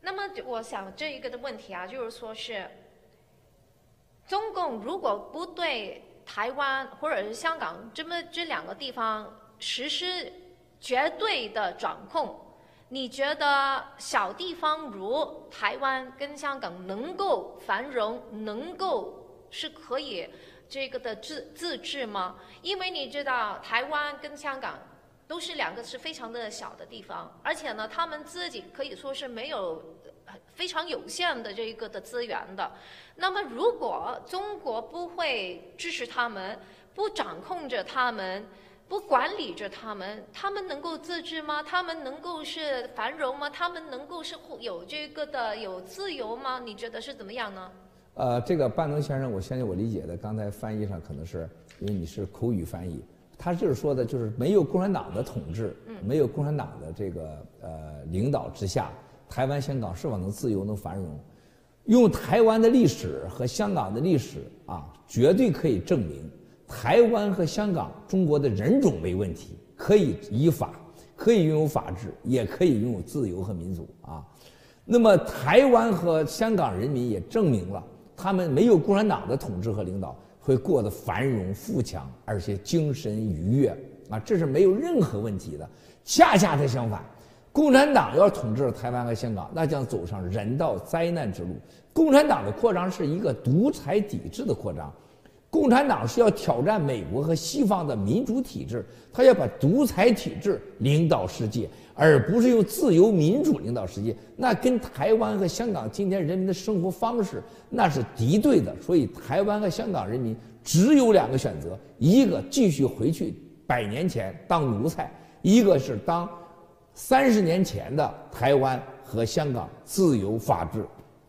那么我想这一个的问题啊，就是说是中共如果不对台湾或者是香港这么这两个地方实施绝对的掌控，你觉得小地方如台湾跟香港能够繁荣，能够是可以这个的自自治吗？因为你知道台湾跟香港都是两个是非常的小的地方，而且呢，他们自己可以说是没有非常有限的这个的资源的。那么，如果中国不会支持他们，不掌控着他们，不管理着他们，他们能够自治吗？他们能够是繁荣吗？他们能够是有这个的有自由吗？你觉得是怎么样呢？ 呃，这个班农先生，我相信我理解的，刚才翻译上可能是因为你是口语翻译，他就是说的，就是没有共产党的统治，没有共产党的这个呃领导之下，台湾、香港是否能自由、能繁荣？用台湾的历史和香港的历史啊，绝对可以证明，台湾和香港中国的人种没问题，可以依法，可以拥有法治，也可以拥有自由和民主啊。那么台湾和香港人民也证明了，他们没有共产党的统治和领导，会过得繁荣富强，而且精神愉悦啊，这是没有任何问题的。恰恰的相反，共产党要统治台湾和香港，那将走上人道灾难之路。共产党的扩张是一个独裁体制的扩张，共产党是要挑战美国和西方的民主体制，他要把独裁体制领导世界，而不是用自由民主领导世界。那跟台湾和香港今天人民的生活方式那是敌对的。所以台湾和香港人民只有两个选择，一个继续回去百年前当奴才，一个是当三十年前的台湾和香港自由法治。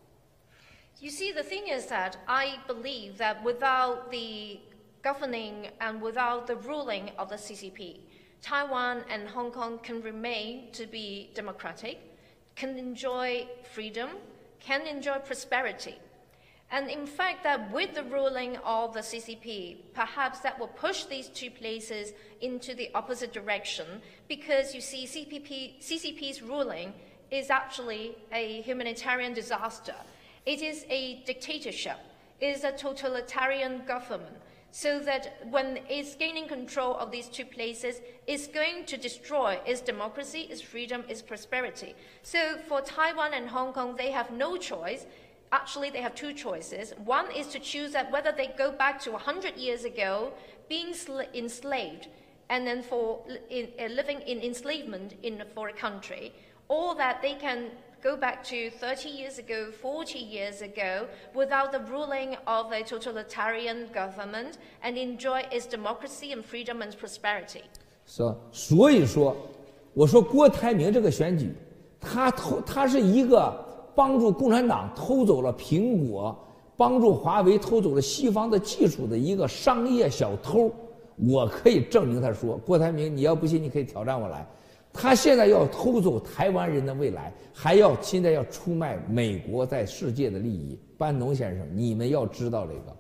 You see, the thing is that I believe that without the governing and without the ruling of the C C P, Taiwan and Hong Kong can remain to be democratic, can enjoy freedom, can enjoy prosperity. And in fact, that with the ruling of the C C P, perhaps that will push these two places into the opposite direction, because you see, C P P, C C P's ruling is actually a humanitarian disaster. It is a dictatorship. It is a totalitarian government. So that when it's gaining control of these two places, it's going to destroy its democracy, its freedom, its prosperity. So for Taiwan and Hong Kong, they have no choice. Actually, they have two choices. One is to choose that whether they go back to one hundred years ago, being enslaved, and then for in, uh, living in enslavement in, for a country, or that they can go back to thirty years ago, forty years ago, without the ruling of a totalitarian government and enjoy its democracy and freedom and prosperity. 是，所以说，我说郭台铭这个选举，他偷，他是一个帮助共产党偷走了苹果，帮助华为偷走了西方的技术的一个商业小偷。我可以证明，他说郭台铭，你要不信，你可以挑战我来。他现在要偷走台湾人的未来，还要现在要出卖美国在世界的利益。班农先生，你们要知道这个。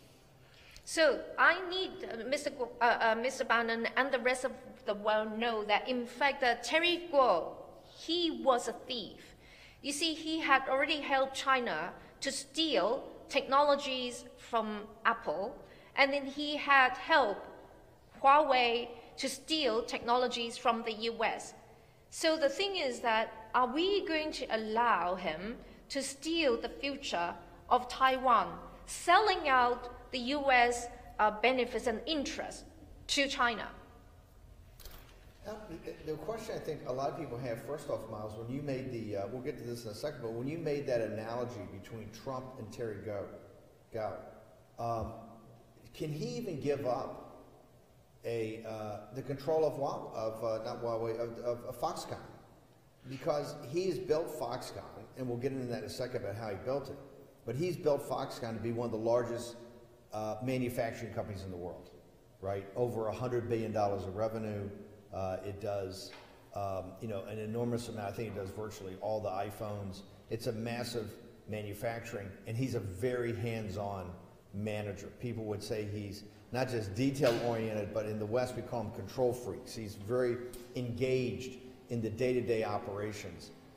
So I need uh, Mister Guo, uh, uh, Mister Bannon and the rest of the world know that in fact uh, Terry Guo, he was a thief. You see, he had already helped China to steal technologies from Apple, and then he had helped Huawei to steal technologies from the U S. So the thing is that, are we going to allow him to steal the future of Taiwan, selling out the U S uh, benefits and interests to China? Now, the question I think a lot of people have, first off, Miles, when you made the, uh, we'll get to this in a second, but when you made that analogy between Trump and Terry Gou, Gou um, can he even give up A, uh, the control of, of uh, not Huawei, of, of, of Foxconn? Because he's built Foxconn, and we'll get into that in a second about how he built it, but he's built Foxconn to be one of the largest uh, manufacturing companies in the world, right? Over one hundred billion dollars of revenue. Uh, it does, um, you know, an enormous amount. I think it does virtually all the iPhones. It's a massive manufacturing, and he's a very hands-on manager. People would say he's not just detail-oriented, but in the West we call them control freaks. He's very engaged in the day-to-day operations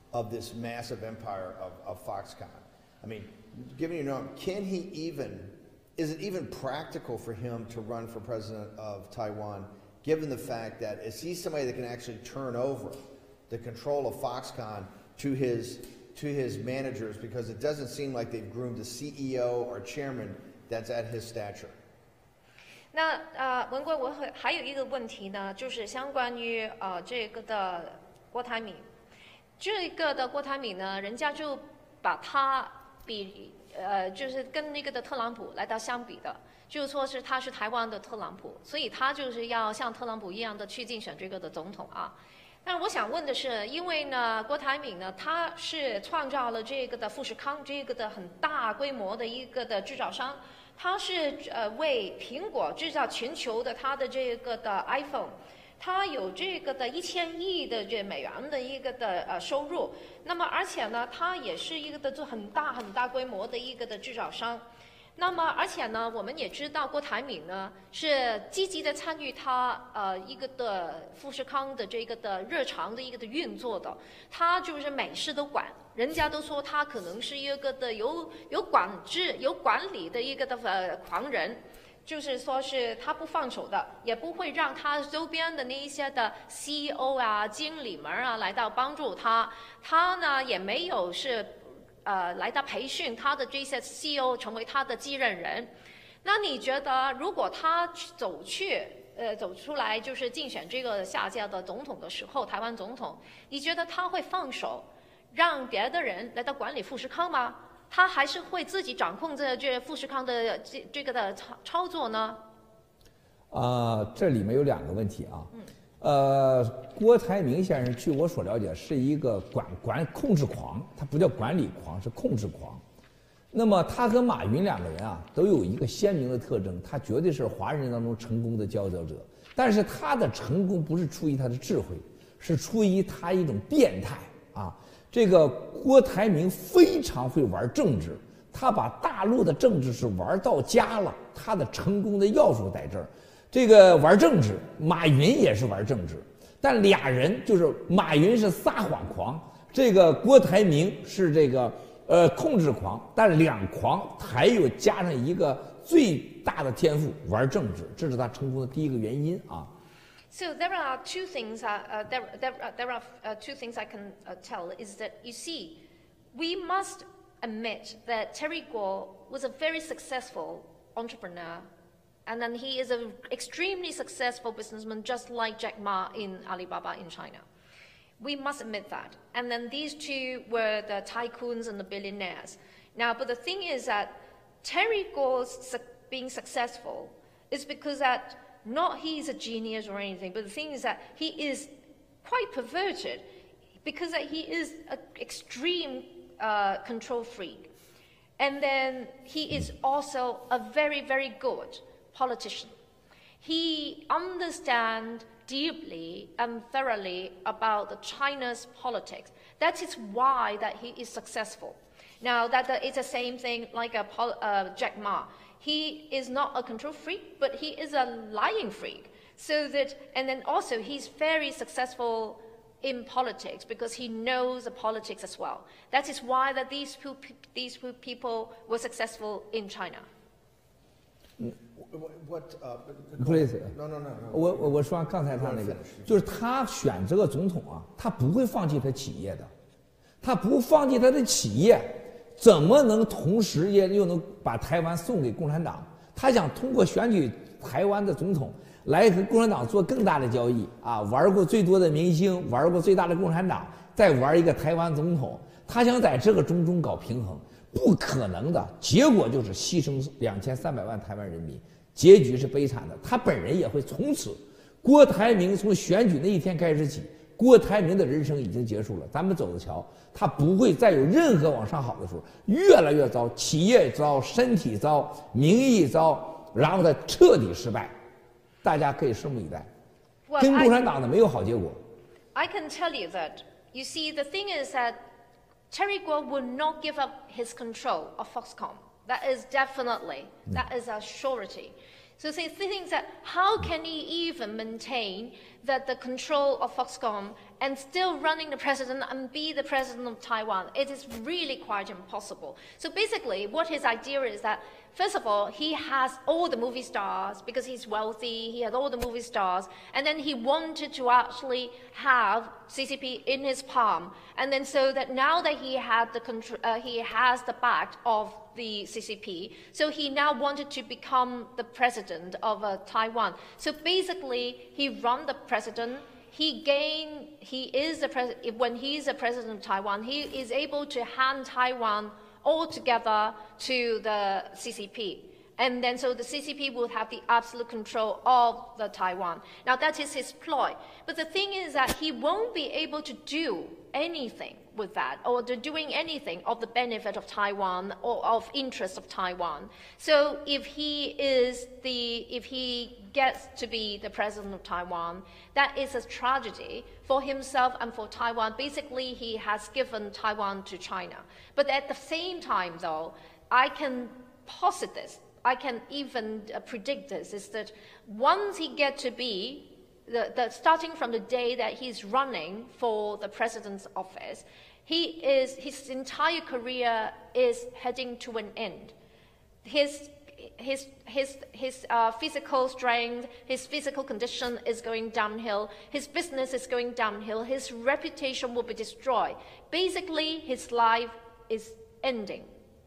of this massive empire of, of Foxconn. I mean, given you know, can he even, is it even practical for him to run for president of Taiwan, given the fact that is he somebody that can actually turn over the control of Foxconn to his to his managers, because it doesn't seem like they've groomed a C E O or chairman that's at his stature. 那呃，文贵，我还还有一个问题呢，就是相关于呃这个的郭台铭，这个的郭台铭呢，人家就把他比呃就是跟那个的特朗普来到相比的，就是说是他是台湾的特朗普，所以他就是要像特朗普一样的去竞选这个的总统啊。但是我想问的是，因为呢，郭台铭呢，他是创造了这个的富士康这个的很大规模的一个的制造商，他是呃为苹果制造全球的他的这个的 iPhone， 他有这个的一千亿的这美元的一个的呃收入。那么而且呢，他也是一个的做很大很大规模的一个的制造商。那么，而且呢，我们也知道郭台铭呢是积极的参与他呃一个的富士康的这个的日常的一个的运作的，他就是每事都管，人家都说他可能是一个的有有管制、有管理的一个的呃狂人，就是说是他不放手的，也不会让他周边的那一些的 C E O 啊、经理们啊来到帮助他，他呢也没有是。呃，来到培训他的这些 C E O 成为他的继任人，那你觉得如果他走去呃走出来就是竞选这个下届的总统的时候，台湾总统，你觉得他会放手让别的人来到管理富士康吗？他还是会自己掌控这这富士康的这这个的操操作呢？ 啊、呃，这里面有两个问题啊。嗯。呃，郭台铭先生，据我所了解，是一个管管控制狂，他不叫管理狂，是控制狂。那么他和马云两个人啊，都有一个鲜明的特征，他绝对是华人当中成功的佼佼者。但是他的成功不是出于他的智慧，是出于他一种变态啊。这个郭台铭非常会玩政治，他把大陆的政治是玩到家了，他的成功的要素在这儿。这个玩政治，马云也是玩政治，但俩人就是马云是撒谎狂，这个郭台铭是这个呃控制狂，但两狂还有加上一个最大的天赋玩政治，这是他成功的第一个原因啊。 So there are two things. Uh, uh, there, there, uh, there are uh, two things I can uh, tell. Is that you see, we must admit that Terry Guo was a very successful entrepreneur. And then he is an extremely successful businessman, just like Jack Ma in Alibaba in China. We must admit that. And then these two were the tycoons and the billionaires. Now, but the thing is that Terry Gore's su being successful is because that not he's a genius or anything, but the thing is that he is quite perverted because that he is an extreme uh, control freak. And then he is also a very, very good politician. He understands deeply and thoroughly about the China's politics. That is why that he is successful. Now that the, it's the same thing like a uh, Jack Ma. He is not a control freak, but he is a lying freak. So that, and then also he's very successful in politics because he knows the politics as well. That is why that these two, these two people were successful in China. What? Uh, Please. No, no, no, no. 我我我说刚才他那个，就是他选这个总统啊，他不会放弃他企业的，他不放弃他的企业，怎么能同时也又能把台湾送给共产党？他想通过选举台湾的总统来和共产党做更大的交易啊，玩过最多的明星，玩过最大的共产党，再玩一个台湾总统，他想在这个中中搞平衡，不可能的，结果就是牺牲两千三百万台湾人民。结局是悲惨的，他本人也会从此。郭台铭从选举那一天开始起，郭台铭的人生已经结束了。咱们走着瞧，他不会再有任何往上好的时候，越来越糟，企业糟，身体糟，名誉糟，然后他彻底失败。大家可以拭目以待。 Well, 跟共产党的没有好结果。 I can tell you that. You see, the thing is that Terry Guo will not give up his control of Foxconn. That is definitely, that is a surety. So he thinks that how can he even maintain that the control of Foxconn and still running the president and be the president of Taiwan? It is really quite impossible. So basically, what his idea is that, first of all, he has all the movie stars because he's wealthy, he had all the movie stars, and then he wanted to actually have C C P in his palm. And then so that now that he had the control, uh, he has the back of the C C P, so he now wanted to become the president of uh, Taiwan. So basically, he run the president. He gained, he is the president, when he's the president of Taiwan, he is able to hand Taiwan all together to the C C P. And then so the C C P will have the absolute control of the Taiwan. Now that is his ploy. But the thing is that he won't be able to do anything with that, or to doing anything of the benefit of Taiwan or of interest of Taiwan. So if he is the, if he gets to be the president of Taiwan, that is a tragedy for himself and for Taiwan. Basically, he has given Taiwan to China. But at the same time, though, I can posit this, I can even uh, predict this, is that once he gets to be The, the, starting from the day that he's running for the president's office, he is, his entire career is heading to an end. His, his, his, his uh, physical strength, his physical condition is going downhill, his business is going downhill, his reputation will be destroyed. Basically, his life is ending.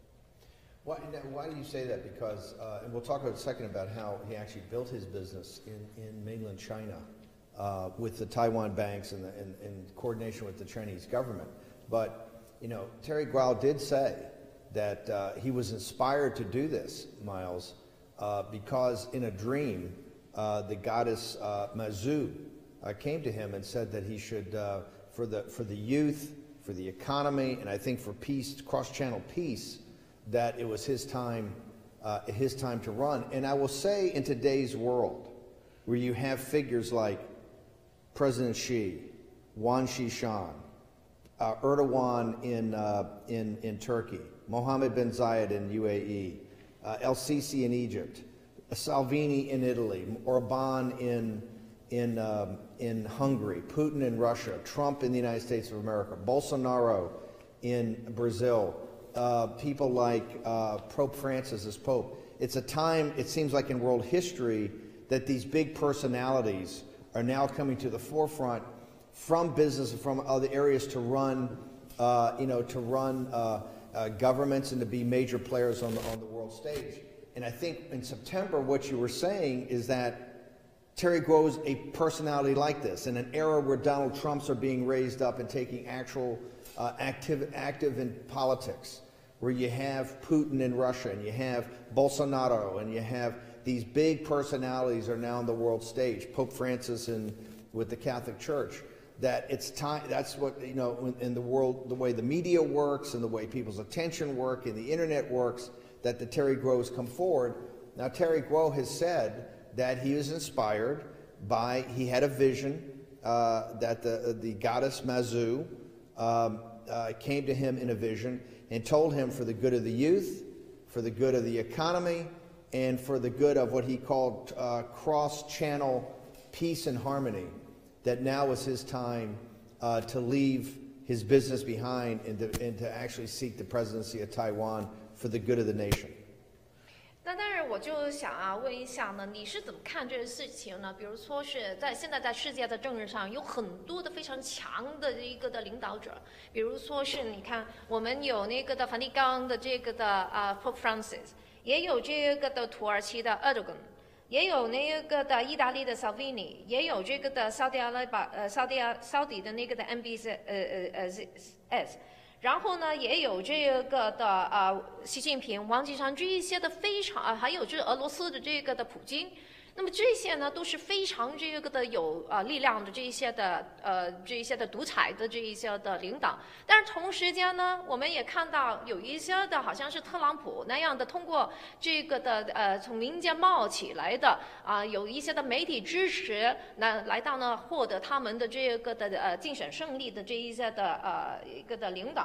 Why, why do you say that? Because, uh, and we'll talk in a second about how he actually built his business in, in mainland China uh, with the Taiwan banks and, the, and, and coordination with the Chinese government. But, you know, Terry Gou did say that uh, he was inspired to do this, Miles, uh, because in a dream, uh, the goddess uh, Mazu uh, came to him and said that he should, uh, for, the, for the youth, for the economy, and I think for peace, cross-channel peace, that it was his time, uh, his time to run. And I will say, in today's world, where you have figures like President Xi, Wang Xishan, uh, Erdogan in, uh, in, in Turkey, Mohammed bin Zayed in U A E, uh, El Sisi in Egypt, Salvini in Italy, Orban in, in, um, in Hungary, Putin in Russia, Trump in the United States of America, Bolsonaro in Brazil, Uh, people like uh, Pope Francis as Pope. It's a time, it seems like in world history, that these big personalities are now coming to the forefront from business and from other areas to run, uh, you know, to run uh, uh, governments and to be major players on the, on the world stage. And I think in September, what you were saying is that Terry Gou is a personality like this, in an era where Donald Trumps are being raised up and taking actual uh, active, active in politics, where you have Putin in Russia and you have Bolsonaro and you have these big personalities are now on the world stage, Pope Francis and with the Catholic Church, that it's time, that's what, you know, in the world, the way the media works and the way people's attention work and the internet works, that the Terry Gou's come forward. Now, Terry Gou has said that he was inspired by, he had a vision uh, that the, the goddess Mazu um, uh, came to him in a vision and told him for the good of the youth, for the good of the economy, and for the good of what he called uh, cross-channel peace and harmony, that now was his time uh, to leave his business behind and to, and to actually seek the presidency of Taiwan for the good of the nation. 那当然，我就想啊，问一下呢，你是怎么看这个事情呢？比如说是在现在在世界的政治上有很多的非常强的一个的领导者，比如说是你看我们有那个的梵蒂冈的这个的啊 Pope Francis， 也有这个的土耳其的 Erdogan， 也有那个的意大利的 Salvini， 也有这个的沙特阿拉伯呃沙特阿沙特的那个的 M B C 呃呃呃 S。然后呢，也有这个的呃，习近平、王岐山这一些的非常啊，还有就是俄罗斯的这个的普京，那么这些呢都是非常这个的有啊、呃、力量的这一些的呃这一些的独裁的这一些的领导。但是同时间呢，我们也看到有一些的好像是特朗普那样的，通过这个的呃从民间冒起来的啊、呃，有一些的媒体支持，那来到呢获得他们的这个的呃竞选胜利的这一些的呃一个的领导。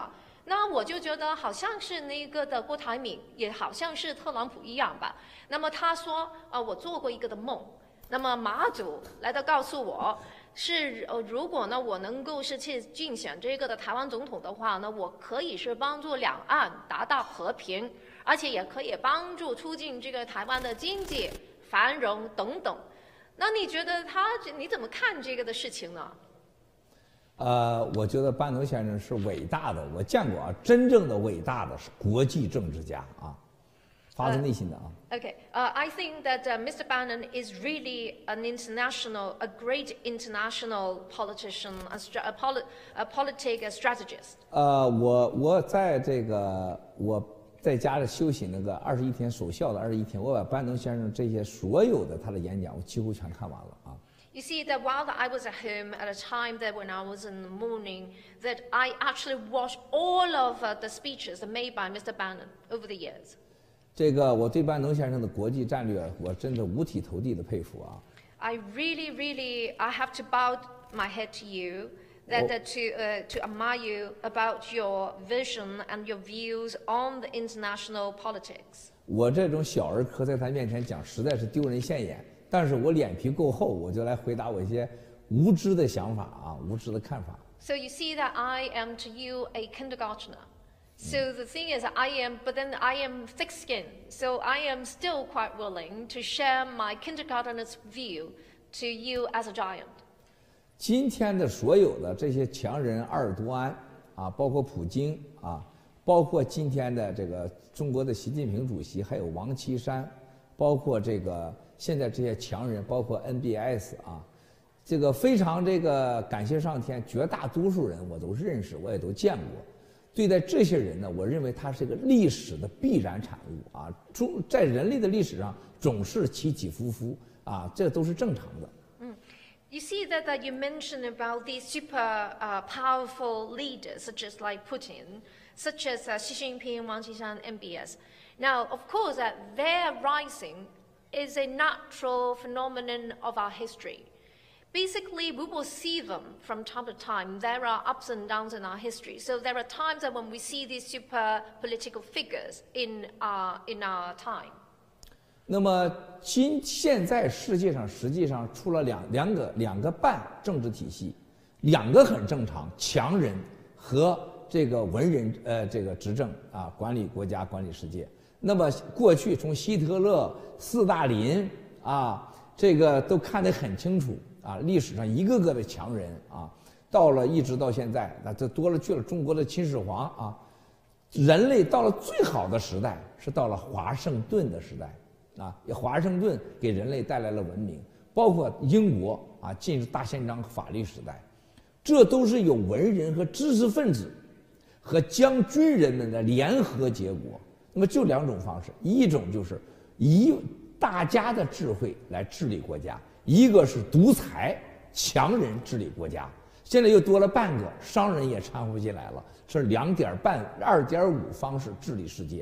那我就觉得好像是那个的郭台铭，也好像是特朗普一样吧。那么他说，呃，我做过一个的梦。那么马祖来到告诉我，是呃，如果呢我能够是去竞选这个的台湾总统的话呢，我可以是帮助两岸达到和平，而且也可以帮助促进这个台湾的经济繁荣等等。那你觉得他你怎么看这个的事情呢？ 呃，我觉得班农先生是伟大的，我见过啊，真正的伟大的是国际政治家啊，发自内心的啊。 Uh, okay, uh, I think that uh, Mister Bannon is really an international, a great international politician, a, stra a, poli a politic a strategist. 呃，我我在这个我在家里休息那个二十一天守孝的二十一天，我把班农先生这些所有的他的演讲，我几乎全看完了啊。 You see that while I was at home at a time that when I was in the morning, that I actually watched all of uh, the speeches made by Mister Bannon over the years. 这个我对班农先生的国际战略，我真的五体投地的佩服啊。 I really, really, I have to bow my head to you, that uh, to uh, to admire you about your vision and your views on the international politics. 我这种小儿科在他面前讲，实在是丢人现眼。但是我脸皮够厚，我就来回答我一些无知的想法啊，无知的看法。 So you see that I am to you a kindergartner. So the thing is, I am, but then I am thick-skinned. So I am still quite willing to share my kindergartner's view to you as a giant. 今天的所有的这些强人，埃尔多安啊，包括普京啊，包括今天的这个中国的习近平主席，还有王岐山，包括这个。现在这些强人，包括 N B S 啊，这个非常这个感谢上天，绝大多数人我都认识，我也都见过。对待这些人呢，我认为他是一个历史的必然产物啊，中在人类的历史上总是起起伏伏啊，这都是正常的。 嗯 You see that, that you mentioned about these super uh, powerful leaders, such as like Putin, such as uh, Xi Jinping, Wang Qishan, N B S. Now, of course, that uh, their rising is a natural phenomenon of our history. Basically, we will see them from time to time. There are ups and downs in our history. So there are times that when we see these super political figures in our, in our time. 那么今现在世界上实际上出了两两个两个半政治体系，两个很正常，强人和这个文人呃这个执政啊，管理国家，管理世界。那么过去从希特勒、斯大林啊，这个都看得很清楚啊，历史上一个个的强人啊，到了一直到现在，那这多了去了中国的秦始皇啊，人类到了最好的时代是到了华盛顿的时代啊，华盛顿给人类带来了文明，包括英国啊进入大宪章法律时代，这都是有文人和知识分子和将军人们的联合结果。那么就两种方式，一种就是以大家的智慧来治理国家，一个是独裁强人治理国家。现在又多了半个商人也掺和进来了，是两点半、二点五方式治理世界。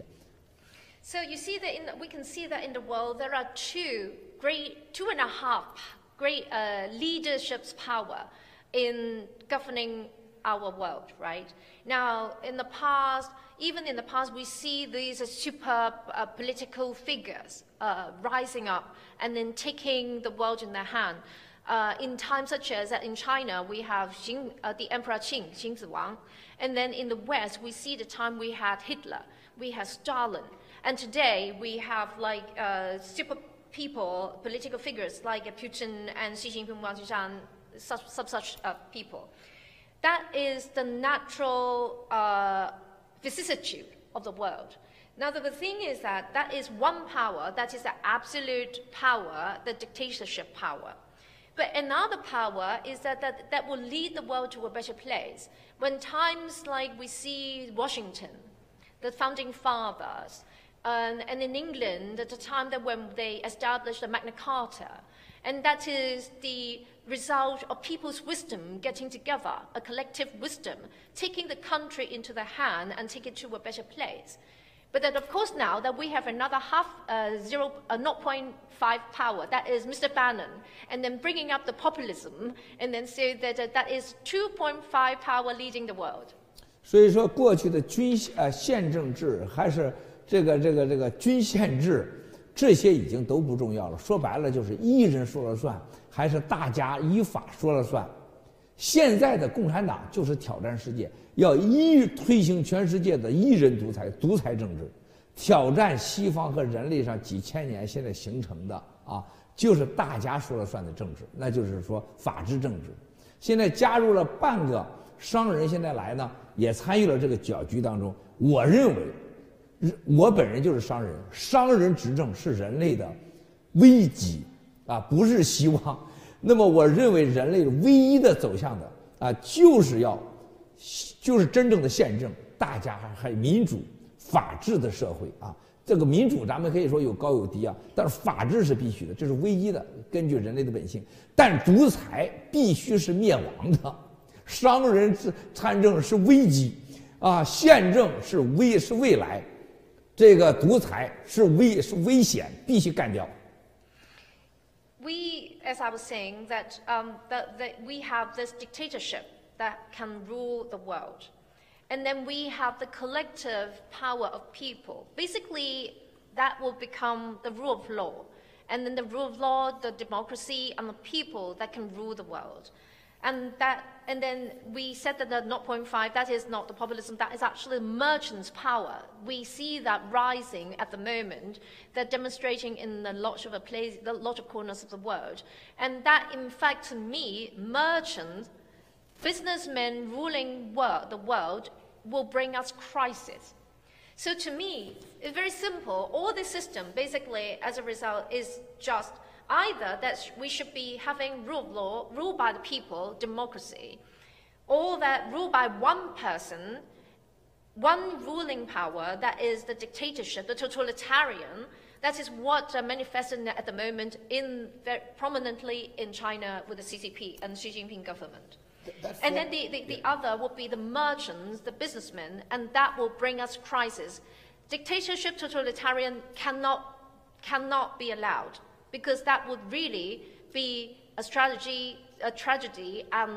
So you see that in the, we can see that in the world there are two great, two and a half great uh, leadership's power in governing our world, right? Now, in the past, even in the past, we see these uh, super uh, political figures uh, rising up and then taking the world in their hand. Uh, in times such as uh, in China, we have Xing, uh, the Emperor Qing, Xing Ziwang. And then in the West, we see the time we had Hitler, we had Stalin. And today, we have like uh, super people, political figures like uh, Putin and Xi Jinping, Wang Qishan, such, such, such uh, people. That is the natural uh, vicissitude of the world. Now, the, the thing is that that is one power, that is the absolute power, the dictatorship power. But another power is that, that that will lead the world to a better place. When times like we see Washington, the founding fathers, and, and in England, at the time that when they established the Magna Carta, and that is the result of people's wisdom getting together, a collective wisdom, taking the country into their hand and take it to a better place. But then, of course, now that we have another half, uh, zero, uh, zero point five power, that is Mister Bannon, and then bringing up the populism, and then say that uh, that is two point five power leading the world. 所以说，过去的军呃县政制还是这个这个这个军宪制，这些已经都不重要了。说白了，就是一人说了算，还是大家依法说了算。现在的共产党就是挑战世界，要一推行全世界的一人独裁独裁政治，挑战西方和人类上几千年现在形成的啊，就是大家说了算的政治，那就是说法治政治。现在加入了半个商人，现在来呢。也参与了这个搅局当中。我认为，我本人就是商人，商人执政是人类的危机啊，不是希望。那么，我认为人类唯一的走向的啊，就是要，就是真正的宪政，大家还民主、法治的社会啊。这个民主咱们可以说有高有低啊，但是法治是必须的，这是唯一的，根据人类的本性。但独裁必须是灭亡的。商人参政是危机，啊，宪政是危是未来，这个独裁是危是危险，必须干掉。 We, as I was saying, that um, that, that we have this dictatorship that can rule the world, and then we have the collective power of people. Basically, that will become the rule of law, and then the rule of law, the democracy, and the people that can rule the world. And that, and then we said that the zero point five, that is not the populism, that is actually merchants' power. We see that rising at the moment. They're demonstrating in a lot of a place, a lot of corners of the world. And that, in fact, to me, merchants, businessmen ruling world, the world will bring us crisis. So to me, it's very simple. All this system, basically, as a result, is just either that we should be having rule of law, rule by the people, democracy, or that rule by one person, one ruling power, that is the dictatorship, the totalitarian. That is what uh, manifested at the moment in very prominently in China with the C C P and Xi Jinping government. Th and then the, the, the yeah. other would be the merchants, the businessmen, and that will bring us crisis. Dictatorship, totalitarian cannot, cannot be allowed, because that would really be a strategy, a tragedy, and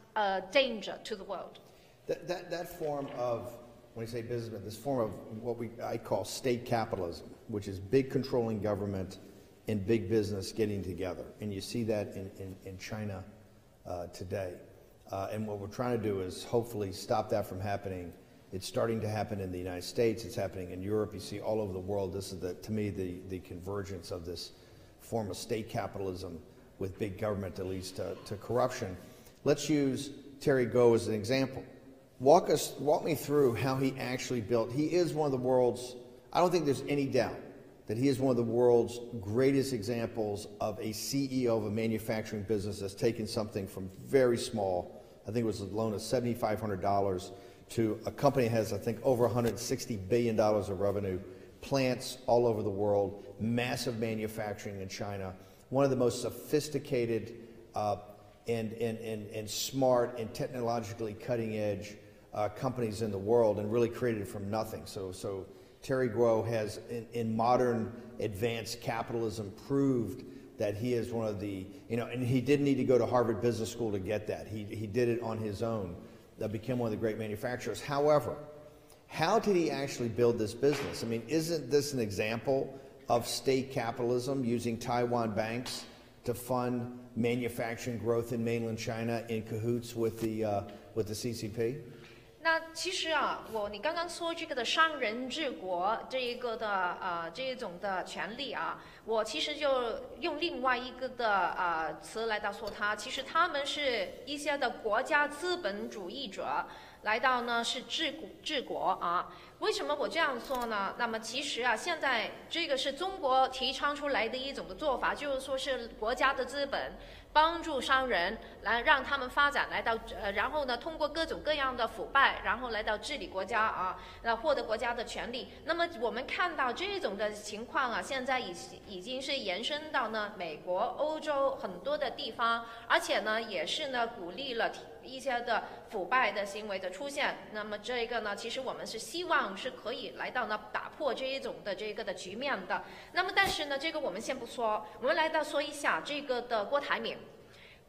a danger to the world. That, that, that form of, when you say businessman, this form of what we, I call state capitalism, which is big controlling government and big business getting together. And you see that in, in, in China uh, today. Uh, and what we're trying to do is hopefully stop that from happening. It's starting to happen in the United States. It's happening in Europe. You see all over the world. This is, the, to me, the, the convergence of this form of state capitalism with big government that leads to, to corruption. Let's use Terry Gou as an example. Walk us, walk me through how he actually built. He is one of the world's, I don't think there's any doubt that he is one of the world's greatest examples of a C E O of a manufacturing business that's taken something from very small, I think it was a loan of seven thousand five hundred dollars, to a company that has, I think, over one hundred sixty billion dollars of revenue, plants all over the world, massive manufacturing in China, one of the most sophisticated uh, and, and, and, and smart and technologically cutting edge uh, companies in the world, and really created from nothing. So, so Terry Gou has, in, in modern advanced capitalism, proved that he is one of the, you know, and he didn't need to go to Harvard Business School to get that. He, he did it on his own. That became one of the great manufacturers. However, how did he actually build this business? I mean, isn't this an example of state capitalism, using Taiwan banks to fund manufacturing growth in mainland China in cahoots with the, uh, with the C C P? 那其实啊，我你刚刚说这个的商人治国这一个的呃这一种的权利啊，我其实就用另外一个的呃词来到说它，其实他们是一些的国家资本主义者来到呢是治治国啊。为什么我这样说呢？那么其实啊，现在这个是中国提倡出来的一种的做法，就是说是国家的资本帮助商人来让他们发展，来到呃，然后呢，通过各种各样的腐败，然后来到治理国家啊，呃，获得国家的权利。那么我们看到这种的情况啊，现在已已经是延伸到呢美国、欧洲很多的地方，而且呢，也是呢鼓励了一些的腐败的行为的出现。那么这个呢，其实我们是希望是可以来到呢打破这一种的这个的局面的。那么但是呢，这个我们先不说，我们来到说一下这个的郭台铭。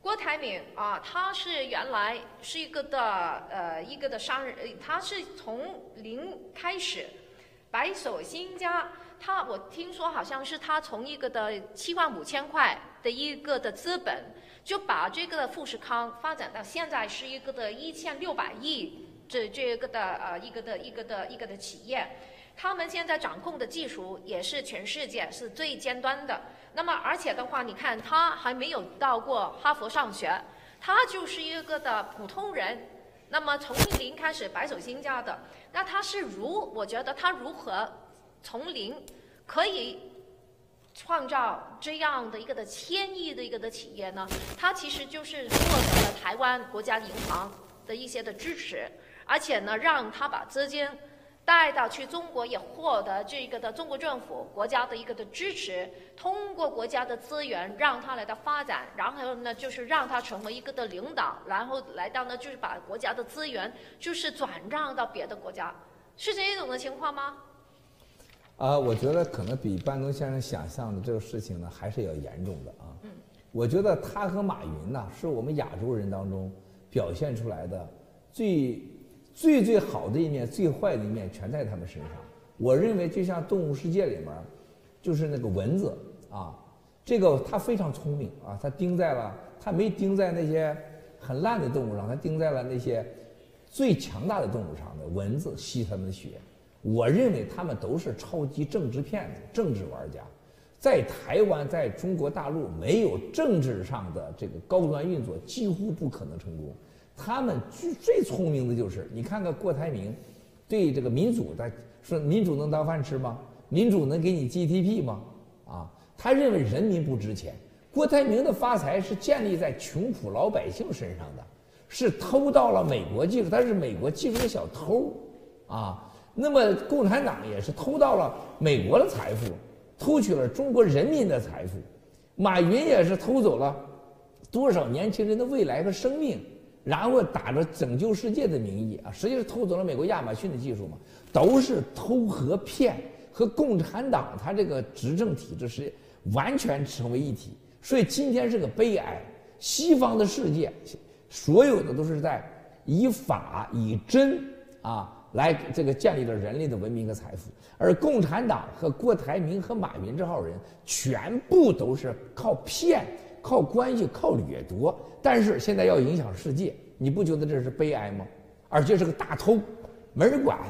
郭台铭啊，他是原来是一个的呃一个的商人，他是从零开始，白手兴家。他我听说好像是他从一个的七万五千块的一个的资本，就把这个富士康发展到现在是一个的一千六百亿这这个的呃一个的一个的一个的企业。他们现在掌控的技术也是全世界是最尖端的。那么而且的话，你看他还没有到过哈佛上学，他就是一个的普通人。那么从零开始白手兴家的，那他是如我觉得他如何从零可以创造这样的一个的千亿的一个的企业呢？他其实就是获得了台湾国家银行的一些的支持，而且呢，让他把资金带到去中国，也获得这个的中国政府国家的一个的支持，通过国家的资源让他来到发展，然后呢，就是让他成为一个的领导，然后来到呢，就是把国家的资源就是转让到别的国家，是这一种的情况吗？ 啊，我觉得可能比班农先生想象的这个事情呢，还是要严重的啊。 嗯， 我觉得他和马云呢，是我们亚洲人当中表现出来的最最最好的一面，最坏的一面全在他们身上。我认为就像动物世界里面，就是那个蚊子啊，这个它非常聪明啊，它盯在了，它没盯在那些很烂的动物上，它盯在了那些最强大的动物上的蚊子，吸它们的血。我认为他们都是超级政治骗子、政治玩家，在台湾、在中国大陆没有政治上的这个高端运作，几乎不可能成功。他们最最聪明的就是，你看看郭台铭，对这个民主，他说民主能当饭吃吗？民主能给你 G D P 吗？啊，他认为人民不值钱。郭台铭的发财是建立在穷苦老百姓身上的，是偷到了美国技术，他是美国技术的小偷，啊。那么共产党也是偷到了美国的财富，偷取了中国人民的财富。马云也是偷走了多少年轻人的未来和生命，然后打着拯救世界的名义啊，实际是偷走了美国亚马逊的技术嘛，都是偷和骗，和共产党他这个执政体制是完全成为一体。所以今天是个悲哀，西方的世界所有的都是在以法以真啊来这个建立了人类的文明和财富，而共产党和郭台铭和马云这号人全部都是靠骗、靠关系、靠掠夺。但是现在要影响世界，你不觉得这是悲哀吗？而且是个大偷，没人管。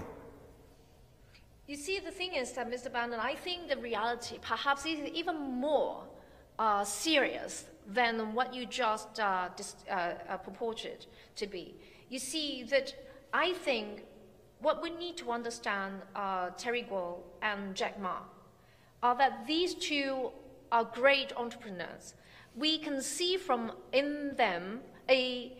You see, the thing is that, Mister Bannon, I think the reality perhaps is even more uh, serious than what you just uh, dis, uh, uh, purported to be. You see that I think what we need to understand, uh, Terry Gou and Jack Ma, are that these two are great entrepreneurs. We can see from in them a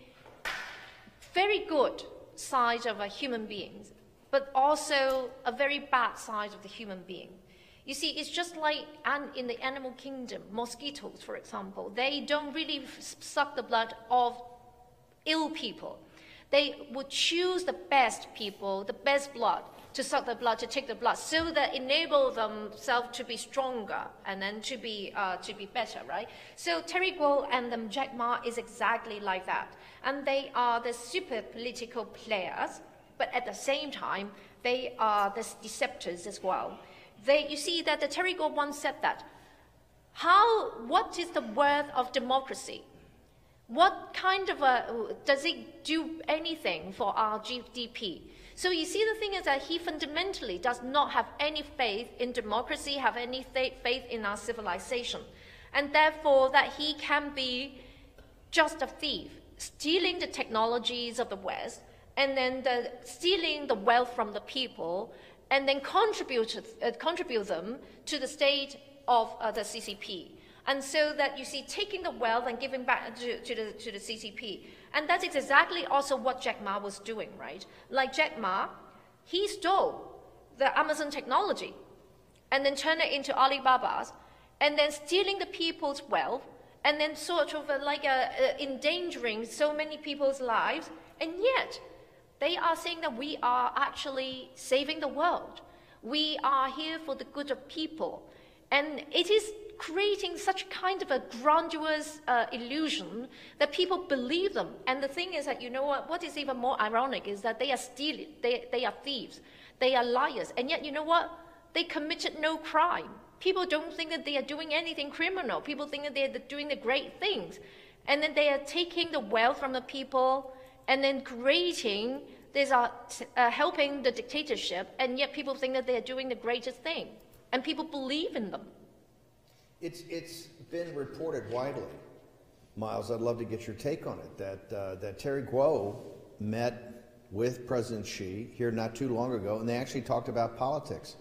very good side of a human being, but also a very bad side of the human being. You see, it's just like an, in the animal kingdom, mosquitoes, for example. They don't really suck the blood of ill people. They would choose the best people, the best blood, to suck the blood, to take the blood, so that enable themselves to be stronger and then to be uh, to be better, right? So Terry Gou and um, Jack Ma is exactly like that, and they are the super political players, but at the same time they are the deceptors as well. They, you see that the Terry Gou once said that, how, what is the worth of democracy? What kind of a, does it do anything for our G D P? So you see, the thing is that he fundamentally does not have any faith in democracy, have any faith in our civilization. And therefore that he can be just a thief, stealing the technologies of the West, and then the, stealing the wealth from the people, and then contribute, uh, contribute them to the state of uh, the C C P. And so that you see, taking the wealth and giving back to, to, the, to the C C P. And that's exactly also what Jack Ma was doing, right? Like Jack Ma, he stole the Amazon technology and then turned it into Alibaba's, and then stealing the people's wealth, and then sort of uh, like uh, uh, endangering so many people's lives. And yet, they are saying that we are actually saving the world. We are here for the good of people. And it is creating such kind of a grandiose uh, illusion that people believe them. And the thing is that, you know what, what is even more ironic is that they are stealing, they, they are thieves, they are liars, and yet, you know what, they committed no crime. People don't think that they are doing anything criminal. People think that they are doing the great things. And then they are taking the wealth from the people and then creating, these are uh, helping the dictatorship, and yet people think that they are doing the greatest thing. And people believe in them. It's, it's been reported widely, Miles, I'd love to get your take on it, that, uh, that Terry Guo met with President Xi here not too long ago, and they actually talked about politics.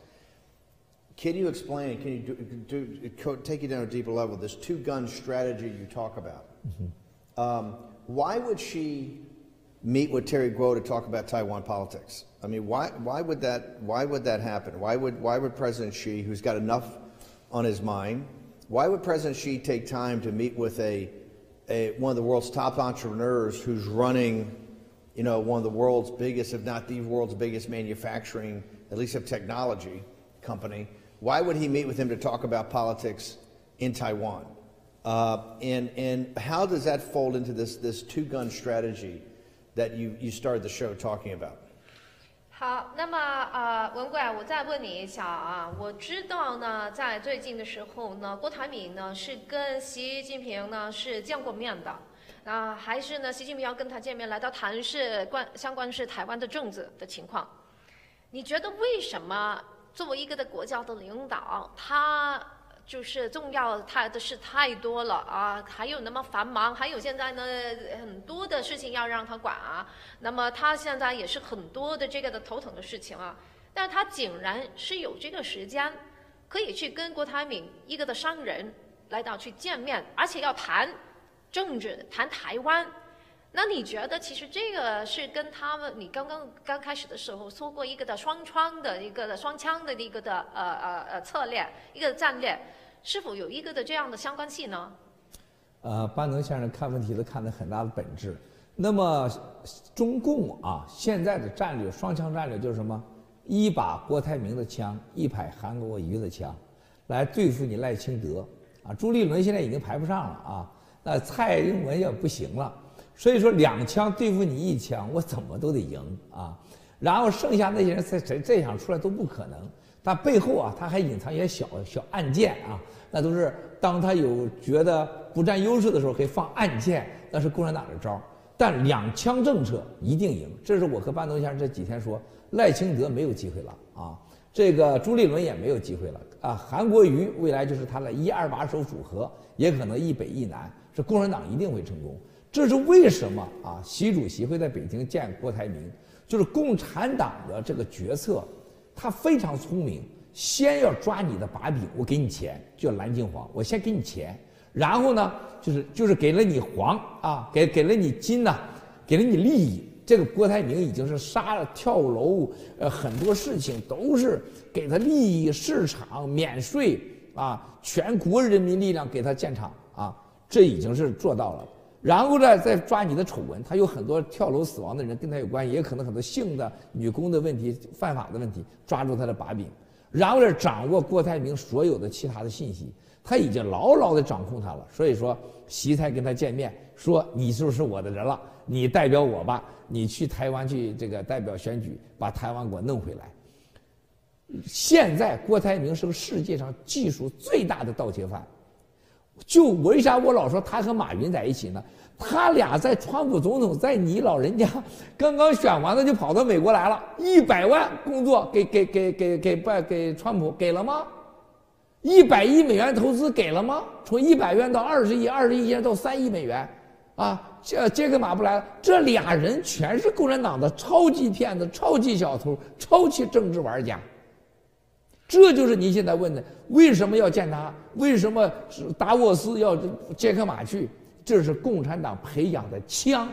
Can you explain, can you do, do, take you down a deeper level, this two-gun strategy you talk about? Mm-hmm. um, why would Xi meet with Terry Guo to talk about Taiwan politics? I mean, why, why, would that, why would that happen? Why would, why would President Xi, who's got enough on his mind, why would President Xi take time to meet with a, a, one of the world's top entrepreneurs who's running, you know, one of the world's biggest, if not the world's biggest manufacturing, at least of technology company? Why would he meet with him to talk about politics in Taiwan? Uh, and, and how does that fold into this, this two-gun strategy that you, you started the show talking about? 好，那么呃，文贵，我再问你一下啊，我知道呢，在最近的时候呢，郭台铭呢是跟习近平呢是见过面的，啊、呃，还是呢，习近平要跟他见面，来到谈是关相关是台湾的政治的情况。你觉得为什么作为一个的国家的领导，他就是重要他的事太多了啊，还有那么繁忙，还有现在呢很多的事情要让他管啊，那么他现在也是很多的这个的头疼的事情啊，但是他竟然是有这个时间可以去跟郭台铭一个的商人来到去见面，而且要谈政治，谈台湾。那你觉得其实这个是跟他们你刚刚刚开始的时候说过一个的双窗的一个的双枪的一个的呃呃呃策略，一个战略，是否有一个的这样的相关性呢？ 呃，班农先生看问题都看得很大的本质。那么中共啊，现在的战略双枪战略就是什么？一把郭台铭的枪，一排韩国瑜的枪，来对付你赖清德啊。朱立伦现在已经排不上了啊，那蔡英文也不行了。所以说两枪对付你一枪，我怎么都得赢啊！然后剩下那些人再再再想出来都不可能。但背后啊，他还隐藏一些小小暗箭啊，那都是当他有觉得不占优势的时候，可以放暗箭，那是共产党的招。但两枪政策一定赢，这是我和班农先生这几天说，赖清德没有机会了啊，这个朱立伦也没有机会了啊，韩国瑜未来就是他的一二把手组合，也可能一北一南，是共产党一定会成功。这是为什么啊？习主席会在北京见郭台铭，就是共产党的这个决策，他非常聪明，先要抓你的把柄，我给你钱，就叫蓝金黄，我先给你钱，然后呢，就是就是给了你黄啊，给给了你金呐、啊，给了你利益。这个郭台铭已经是杀了跳楼，呃，很多事情都是给他利益、市场、免税啊，全国人民力量给他建厂啊，这已经是做到了。然后呢，再抓你的丑闻，他有很多跳楼死亡的人跟他有关系，也可能很多性的女工的问题、犯法的问题，抓住他的把柄，然后呢，掌握郭台铭所有的其他的信息，他已经牢牢的掌控他了。所以说，习才跟他见面，说你就是我的人了，你代表我吧，你去台湾去这个代表选举，把台湾给我弄回来。现在郭台铭是个世界上技术最大的盗窃犯。就为啥我老说他和马云在一起呢？他俩在川普总统在你老人家刚刚选完了就跑到美国来了，一百万工作给给给给给给给川普给了吗？一百亿美元投资给了吗？从一百元到二十亿，二十亿现在到三亿美元，啊，这杰克马不来了，这俩人全是共产党的超级骗子、超级小偷、超级政治玩家。这就是您现在问的，为什么要见他？为什么达沃斯要杰克马去？这是共产党培养的枪。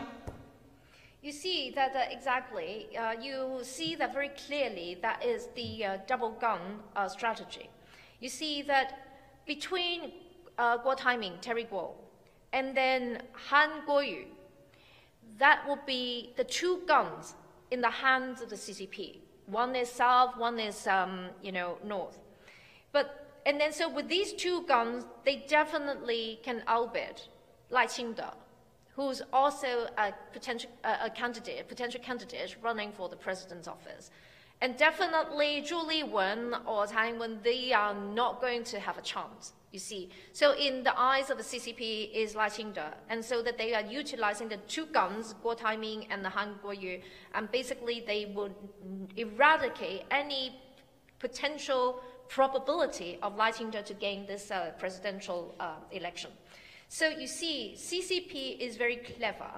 You see that uh, exactly. Uh, you see that very clearly. That is the uh, double gun uh, strategy. You see that between uh, Guo Taiming, Terry Guo, and then Han Guoyu, that will be the two guns in the hands of the C C P. One is south, one is, um, you know, north. But And then so with these two guns, they definitely can outbid Lai Ching-te, who's also a potential uh, a candidate, potential candidate running for the president's office. And definitely Zhu Liwen or Tsai Ing-wen, they are not going to have a chance, you see. So in the eyes of the C C P is Lai Ching-te, and so that they are utilizing the two guns, Guo Taiming and the Han Kuo-yu, and basically they would eradicate any potential probability of Lai Ching-te to gain this uh, presidential uh, election. So you see, C C P is very clever.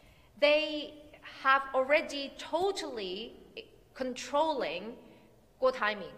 They have already totally controlling Guo Taiming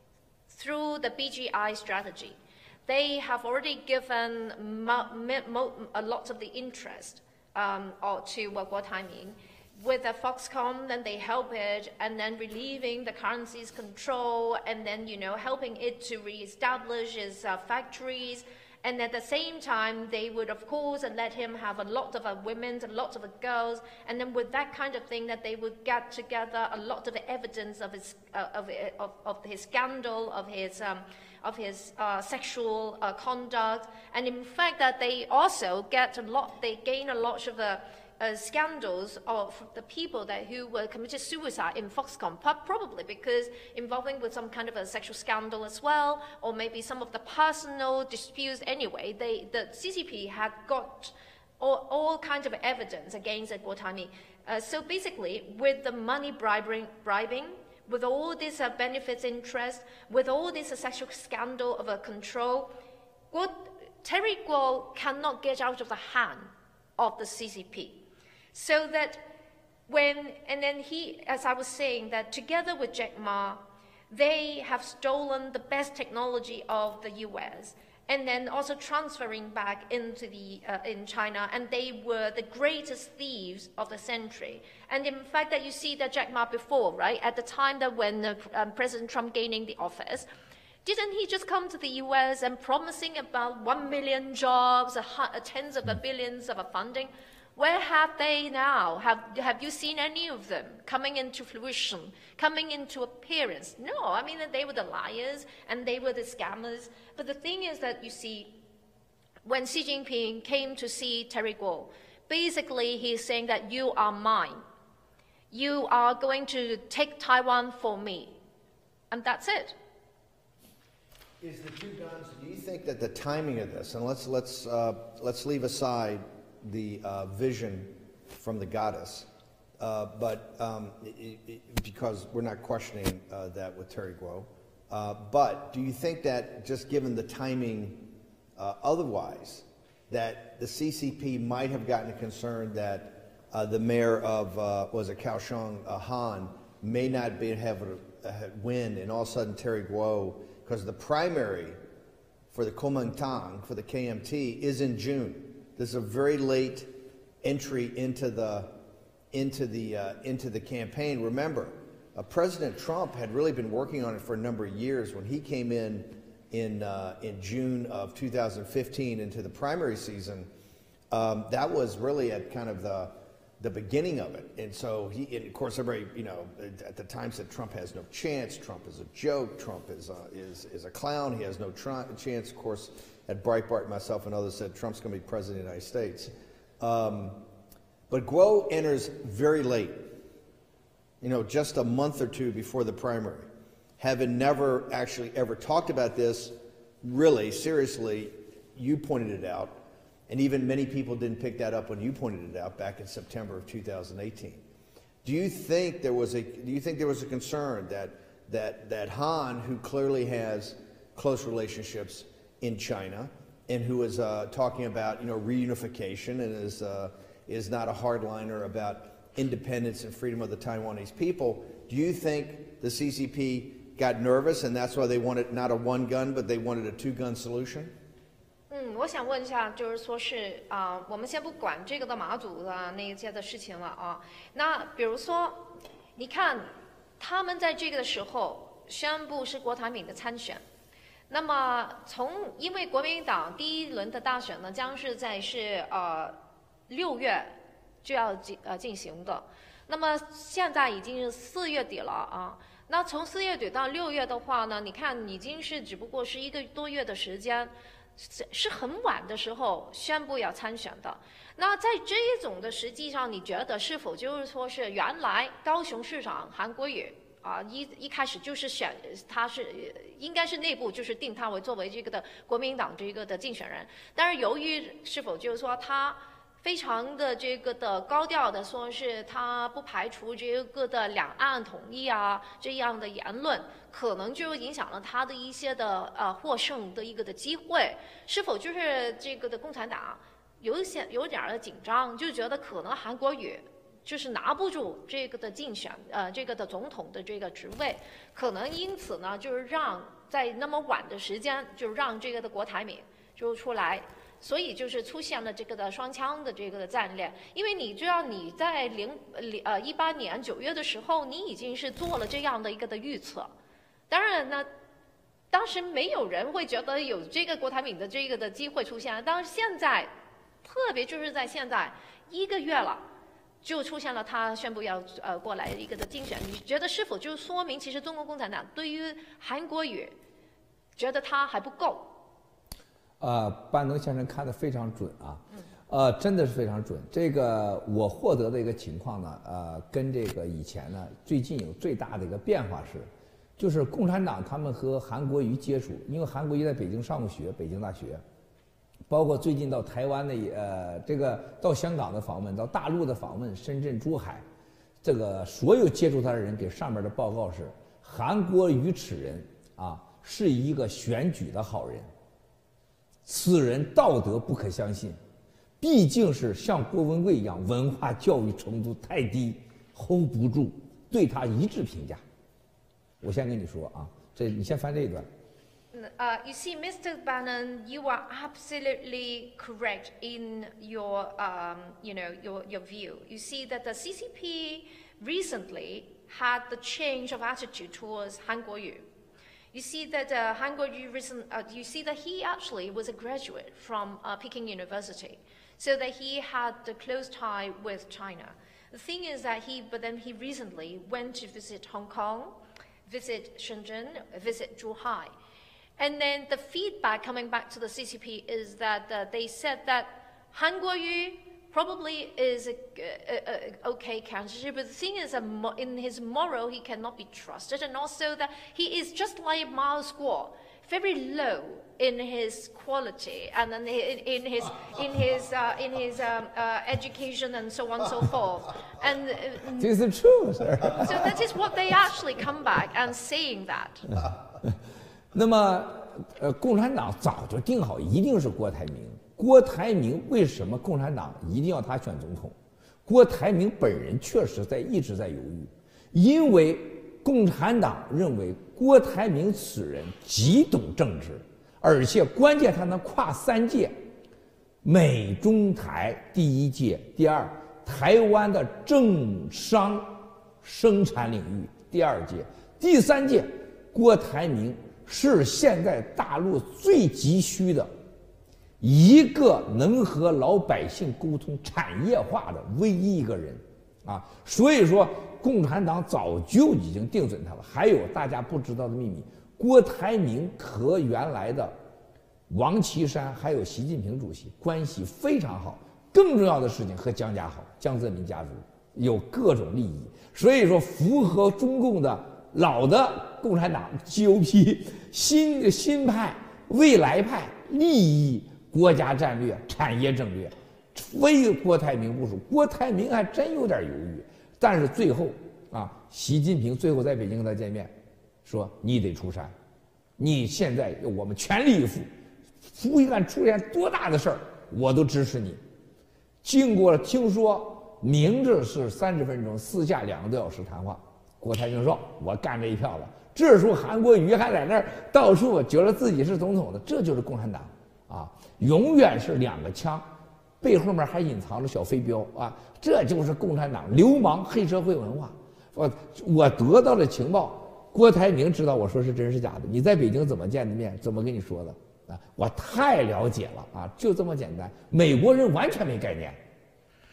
through the B G I strategy. They have already given mo mo a lot of the interest um, or to uh, Guo Taiming. With the Foxconn, then they help it, and then relieving the currency's control, and then, you know, helping it to reestablish its uh, factories. And at the same time, they would, of course, let him have a lot of uh, women, a lot of uh, girls, and then with that kind of thing, that they would get together a lot of evidence of his uh, of, of of his scandal, of his um, of his uh, sexual uh, conduct, and in fact, that they also get a lot, they gain a lot of the. Uh, scandals of the people that who were committed suicide in Foxconn, probably because involving with some kind of a sexual scandal as well, or maybe some of the personal disputes. Anyway, they, the C C P had got all, all kinds of evidence against Guo Taiming. Uh, so basically, with the money bribing, bribing with all this uh, benefits interest, with all this uh, sexual scandal of uh, control, Guo, Terry Guo cannot get out of the hand of the C C P. So that when, and then he, as I was saying, that together with Jack Ma, they have stolen the best technology of the U S and then also transferring back into the, uh, in China, and they were the greatest thieves of the century. And in fact, that you see that Jack Ma before, right, at the time that when uh, um, President Trump gaining the office, didn't he just come to the U S and promising about one million jobs, a, a tens of a billions of a funding? Where have they now? Have, have you seen any of them coming into fruition, coming into appearance? No, I mean, they were the liars and they were the scammers. But the thing is that, you see, when Xi Jinping came to see Terry Guo, basically he's saying that you are mine. You are going to take Taiwan for me. And that's it. Is the two guns, do you think that the timing of this, and let's, let's, uh, let's leave aside the uh, vision from the goddess, uh, but um, it, it, because we're not questioning uh, that with Terry Guo, uh, but do you think that just given the timing uh, otherwise, that the C C P might have gotten concerned that uh, the mayor of, uh, was it Kaohsiung, uh, Han, may not be have a, a win, and all of a sudden Terry Guo, because the primary for the Kuomintang, for the K M T, is in June. This is a very late entry into the into the uh, into the campaign. Remember, uh, President Trump had really been working on it for a number of years. When he came in in uh, in June of two thousand fifteen into the primary season, um, that was really at kind of the the beginning of it. And so he, and of course, everybody, you know, at the time said Trump has no chance. Trump is a joke. Trump is a, is is a clown. He has no chance. Of course, at Breitbart, myself and others said Trump's going to be president of the United States. Um, but Guo enters very late, you know, just a month or two before the primary, having never actually ever talked about this really seriously. You pointed it out, and even many people didn't pick that up when you pointed it out back in September of two thousand eighteen. Do you think there was a do you think there was a concern that that that Han, who clearly has close relationships in China, and who is uh, talking about, you know, reunification, and is uh, is not a hardliner about independence and freedom of the Taiwanese people, do you think the C C P got nervous and that's why they wanted not a one gun but they wanted a two gun solution? 嗯，我想问一下，就是说是啊、呃，我们先不管这个的马祖的那些的事情了啊。那比如说，你看他们在这个的时候宣布是郭台铭的参选。那么从因为国民党第一轮的大选呢，将是在是呃六月就要进呃进行的，那么现在已经是四月底了啊。 那从四月底到六月的话呢，你看已经是只不过是一个多月的时间，是是很晚的时候宣布要参选的。那在这一种的实际上，你觉得是否就是说是原来高雄市长韩国瑜啊一一开始就是选他是应该是内部就是定他为作为这个的国民党这个的竞选人，但是由于是否就是说他非常的这个的高调的说是他不排除这个的两岸统一啊这样的言论，可能就影响了他的一些的呃获胜的一个的机会。是否就是这个的共产党有一些有点儿的紧张，就觉得可能韩国瑜就是拿不住这个的竞选呃这个的总统的这个职位，可能因此呢就是让在那么晚的时间就让这个的郭台铭就出来。所以就是出现了这个的双枪的这个的战略，因为你知道你在零呃一八年九月的时候，你已经是做了这样的一个的预测，当然呢，当时没有人会觉得有这个郭台铭的这个的机会出现，但是现在，特别就是在现在一个月了，就出现了他宣布要呃过来一个的竞选，你觉得是否就说明其实中国共产党对于韩国瑜，觉得他还不够？ 呃，班农先生看得非常准啊，呃，真的是非常准。这个我获得的一个情况呢，呃，跟这个以前呢，最近有最大的一个变化是，就是共产党他们和韩国瑜接触，因为韩国瑜在北京上过学，北京大学，包括最近到台湾的呃，这个到香港的访问，到大陆的访问，深圳、珠海，这个所有接触他的人给上面的报告是，韩国瑜此人啊，是一个选举的好人。此人道德不可相信，毕竟是像郭文贵一样，文化教育程度太低 ，hold 不住，对他一致评价。我先跟你说啊，这你先翻这一段。 Uh, you see, Mister Bannon, you are absolutely correct in your, um, you know, your your view. You see that the C C P recently had the change of attitude towards Han Kuo-yu. You see that uh, Han Kuo-yu recent, uh, you see that he actually was a graduate from uh, Peking University, so that he had a close tie with China. The thing is that he, but then he recently went to visit Hong Kong, visit Shenzhen, visit Zhuhai. And then the feedback coming back to the C C P is that uh, they said that Han Kuo-yu probably is a, a, a okay candidate, but the thing is that in his moral he cannot be trusted, and also that he is just like Mao Guo, very low in his quality and then in, in his in his uh, in his um, uh, education and so on and so forth. And uh, this is true, sir. So that is what they actually come back and saying that. 那么，呃，共产党早就定好，一定是郭台铭。郭台铭为什么共产党一定要他选总统？郭台铭本人确实在一直在犹豫，因为共产党认为郭台铭此人极懂政治，而且关键他能跨三界：美中台第一届，第二台湾的政商生产领域第二届，第三届郭台铭是现在大陆最急需的一个能和老百姓沟通产业化的唯一一个人啊，所以说共产党早就已经定准他了。还有大家不知道的秘密，郭台铭和原来的王岐山还有习近平主席关系非常好，更重要的事情和江家好，江泽民家族有各种利益，所以说符合中共的老的共产党 G O P 新新派未来派利益国家战略产业战略非郭台铭部署。郭台铭还真有点犹豫，但是最后啊，习近平最后在北京跟他见面说你得出山，你现在我们全力以赴，福建出现多大的事儿我都支持你。经过听说明着是三十分钟，私下两个多小时谈话，郭台铭说我干这一票了。这时候韩国瑜还在那儿到处觉得自己是总统的，这就是共产党啊，永远是两个枪，背后面还隐藏着小飞镖啊，这就是共产党流氓黑社会文化。我我得到了情报，郭台铭知道我说是真是假的，你在北京怎么见的面，怎么跟你说的啊？我太了解了啊，就这么简单。美国人完全没概念，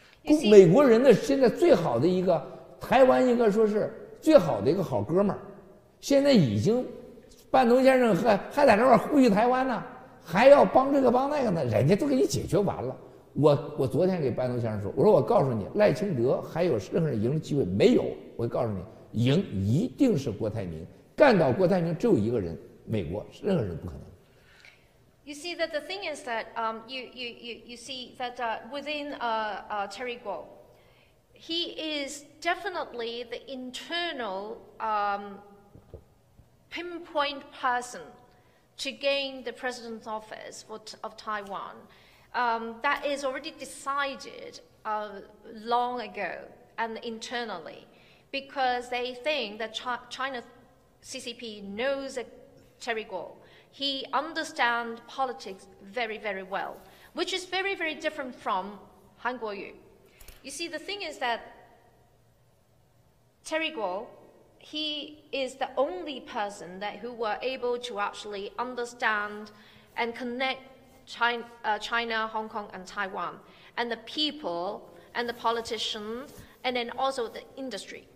美国人的现在最好的一个台湾应该说是最好的一个好哥们儿现在已经，半农先生还还在这块呼吁台湾呢，还要帮这个帮那个呢，人家都给你解决完了。我我昨天给半农先生说，我说我告诉你，赖清德还有任何人赢的机会没有？我告诉你，赢一定是郭台铭，干倒郭台铭只有一个人，美国任何人不可能。 You see that the thing is that um, you, you, you, you see that uh, within uh, uh, Terry Guo, he is definitely the internal um, pinpoint person to gain the president's office for t of Taiwan. Um, that is already decided uh, long ago and internally, because they think that Ch China C C P knows that Terry Guo. He understands politics very, very well, which is very, very different from Han Kuo-yu. You see, the thing is that Terry Guo, he is the only person that who were able to actually understand and connect China, uh, China, Hong Kong, and Taiwan, and the people, and the politicians, and then also the industry.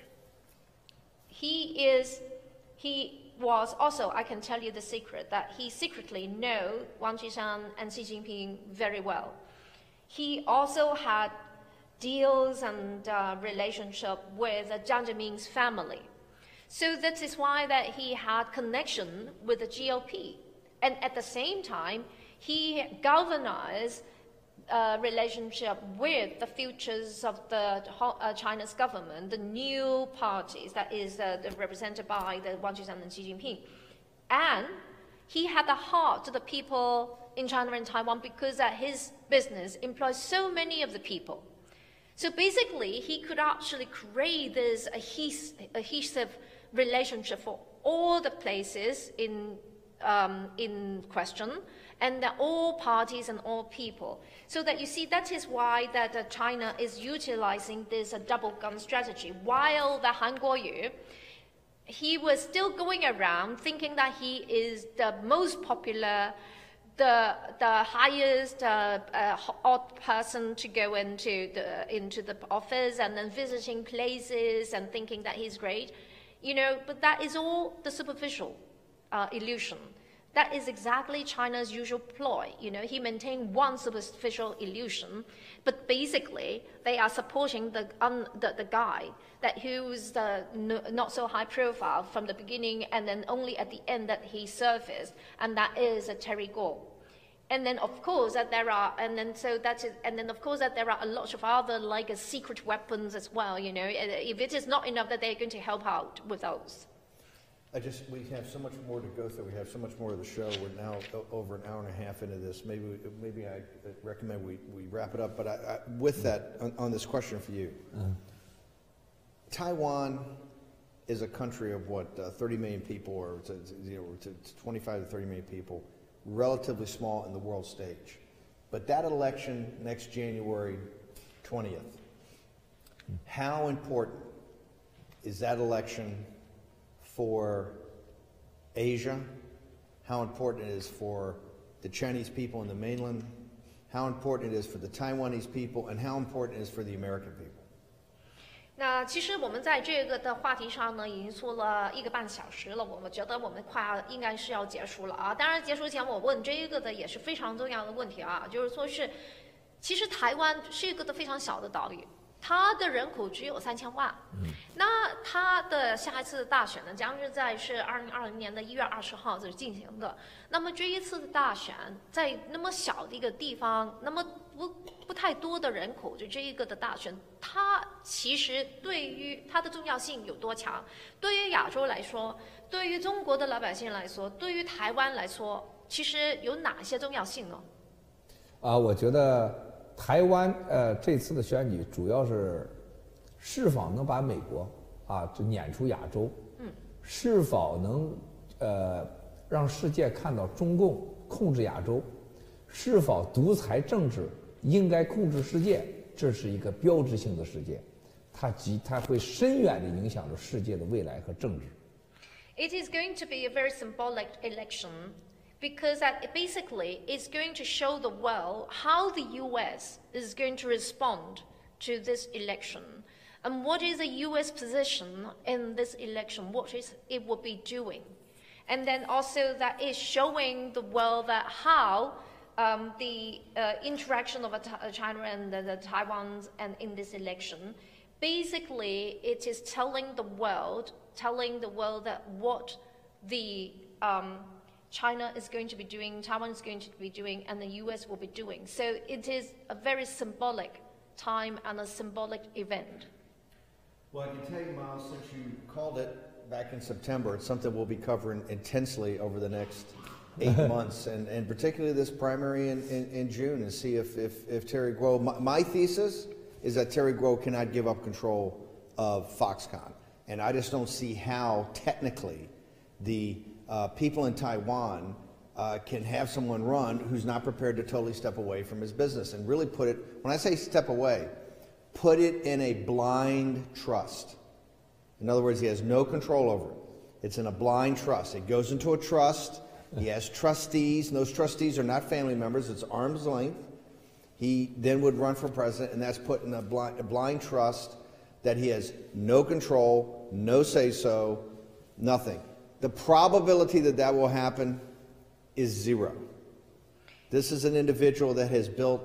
He is, he was also, I can tell you the secret, that he secretly knew Wang Qishan and Xi Jinping very well. He also had deals and uh, relationship with uh, Jiang Zemin's family. So that is why that he had connection with the G O P. And at the same time, he galvanized uh, relationship with the futures of the uh, China's government, the new parties that is uh, represented by the Wang Qishan and Xi Jinping. And he had a heart to the people in China and Taiwan because that his business employs so many of the people. So basically, he could actually create this adhesive relationship for all the places in, um, in question, and that all parties and all people. So that you see, that is why that uh, China is utilizing this uh, double gun strategy. While the Han Kuo-yu, he was still going around thinking that he is the most popular, the, the highest uh, uh, odd person to go into the, into the office, and then visiting places and thinking that he's great. You know, but that is all the superficial uh, illusion. That is exactly China's usual ploy. You know, he maintained one superficial illusion, but basically they are supporting the um, the, the guy that who's the n not so high profile from the beginning, and then only at the end that he surfaced, and that is a Terry Guo. And then of course that there are, and then so that is, and then of course that there are a lot of other like uh, secret weapons as well. You know, if it is not enough that they're going to help out with those. I just, we have so much more to go through. We have so much more of the show. We're now over an hour and a half into this. Maybe, maybe I recommend we, we wrap it up. But I, I, with that, on, on this question for you, uh-huh. Taiwan is a country of what, uh, thirty million people, or to, you know, to twenty-five to thirty million people, relatively small in the world stage. But that election next January twentieth, how important is that election for Asia, how important it is for the Chinese people in the mainland, how important it is for the Taiwanese people, and how important it is for the American people. 那其实我们在这个的话题上呢，已经说了一个半小时了，我们觉得我们快要应该是要结束了啊。当然，结束前我问这一个的也是非常重要的问题啊，就是说是，其实台湾是一个的非常小的岛屿。它的人口只有三千万，那它的下一次的大选呢，将是在是二零二零年的一月二十号是进行的。那么这一次的大选，在那么小的一个地方，那么不不太多的人口，就这一个的大选，它其实对于它的重要性有多强？对于亚洲来说，对于中国的老百姓来说，对于台湾来说，其实有哪些重要性呢？ 啊，我觉得。台湾呃这次的选举主要是是否能把美国啊就撵出亚洲，嗯，是否能呃让世界看到中共控制亚洲，是否独裁政治应该控制世界，这是一个标志性的事件，它极它会深远地影响着世界的未来和政治。 It is going to be a very symbolic election. Because that basically is going to show the world how the U S is going to respond to this election. And what is the U S position in this election? What is it will be doing? And then also that is showing the world that how um, the uh, interaction of China and the, the Taiwan and in this election, basically it is telling the world, telling the world that what the um, China is going to be doing, Taiwan is going to be doing, and the U S will be doing. So it is a very symbolic time and a symbolic event. Well, I can tell you, Miles, since you called it back in September, it's something we'll be covering intensely over the next eight months, and, and particularly this primary in, in, in June, and see if, if, if Terry Gou, my, my thesis is that Terry Gou cannot give up control of Foxconn. And I just don't see how, technically, the uh, people in Taiwan uh, can have someone run who's not prepared to totally step away from his business and really put it, when I say step away, put it in a blind trust. In other words, he has no control over it. It's in a blind trust. It goes into a trust. He has trustees, and those trustees are not family members. It's arm's length. He then would run for president, and that's put in a blind, a blind trust that he has no control, no say-so, nothing. The probability that that will happen is zero. This is an individual that has built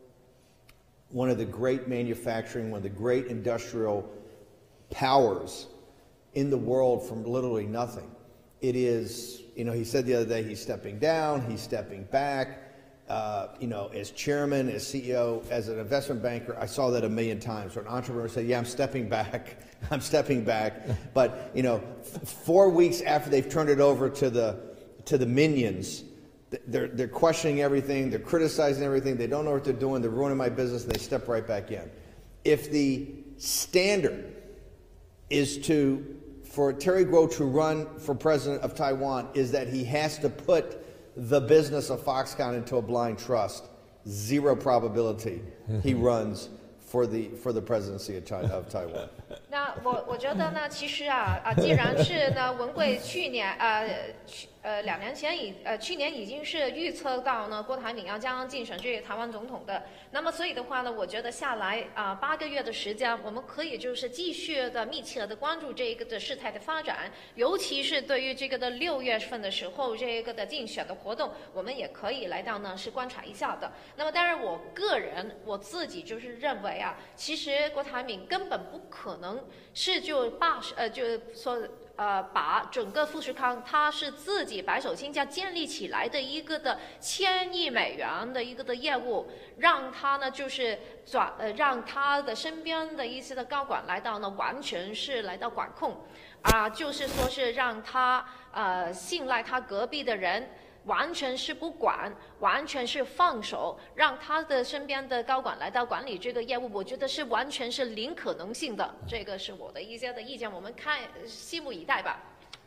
one of the great manufacturing, one of the great industrial powers in the world from literally nothing. It is, you know, he said the other day he's stepping down, he's stepping back. Uh, you know, as chairman, as C E O, as an investment banker, I saw that a million times where an entrepreneur said, yeah, I'm stepping back, I'm stepping back. But, you know, f four weeks after they've turned it over to the, to the minions, They're, they're questioning everything, they're criticizing everything, they don't know what they're doing, they're ruining my business, and they step right back in. If the standard is to, for Terry Gou to run for president of Taiwan, is that he has to put the business of Foxconn into a blind trust, zero probability he runs for the, for the presidency of, China, of Taiwan. 那我我觉得呢，其实啊啊，既然是呢，文贵去年呃去呃两年前已呃去年已经是预测到呢，郭台铭要将竞选这个台湾总统的。那么所以的话呢，我觉得下来啊八个月的时间，我们可以就是继续的密切的关注这一个的事态的发展，尤其是对于这个的六月份的时候这个的竞选的活动，我们也可以来到呢是观察一下的。那么当然，我个人我自己就是认为啊，其实郭台铭根本不可能。 是就把呃，就是说呃，把整个富士康它是自己白手兴家建立起来的一个的千亿美元的一个的业务，让他呢就是转呃，让他的身边的一些的高管来到呢，完全是来到管控，啊、呃，就是说是让他呃信赖他隔壁的人。 完全是不管，完全是放手，让他的身边的高管来到管理这个业务，我觉得是完全是零可能性的。这个是我的一些的意见，我们看拭目以待吧。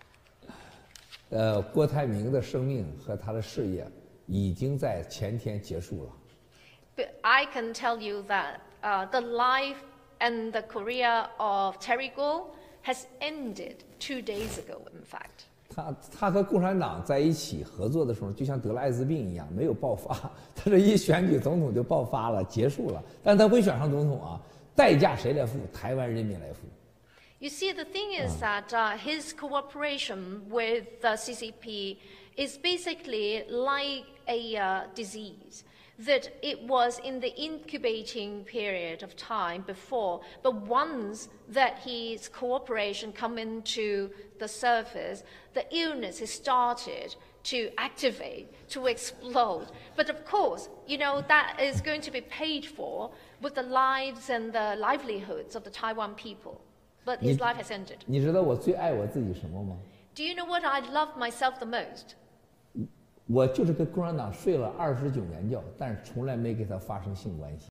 呃，郭台铭的生命和他的事业已经在前天结束了。 But I can tell you that uh, the life and the career of Terry Gou has ended two days ago. In fact. 他他和共产党在一起合作的时候，就像得了艾滋病一样，没有爆发。他这一选举总统就爆发了，结束了。但他会选上总统啊，代价谁来付？台湾人民来付。 You see, the thing is that uh, his cooperation with the C C P is basically like a uh, disease. That it was in the incubating period of time before, but once that his cooperation come into the surface, the illness has started to activate, to explode. But of course, you know, that is going to be paid for with the lives and the livelihoods of the Taiwan people. But his life has ended. 你知道我最爱我自己什么吗？ Do you know what I love myself the most? 我就是跟共产党睡了二十九年觉，但是从来没跟他发生性关系。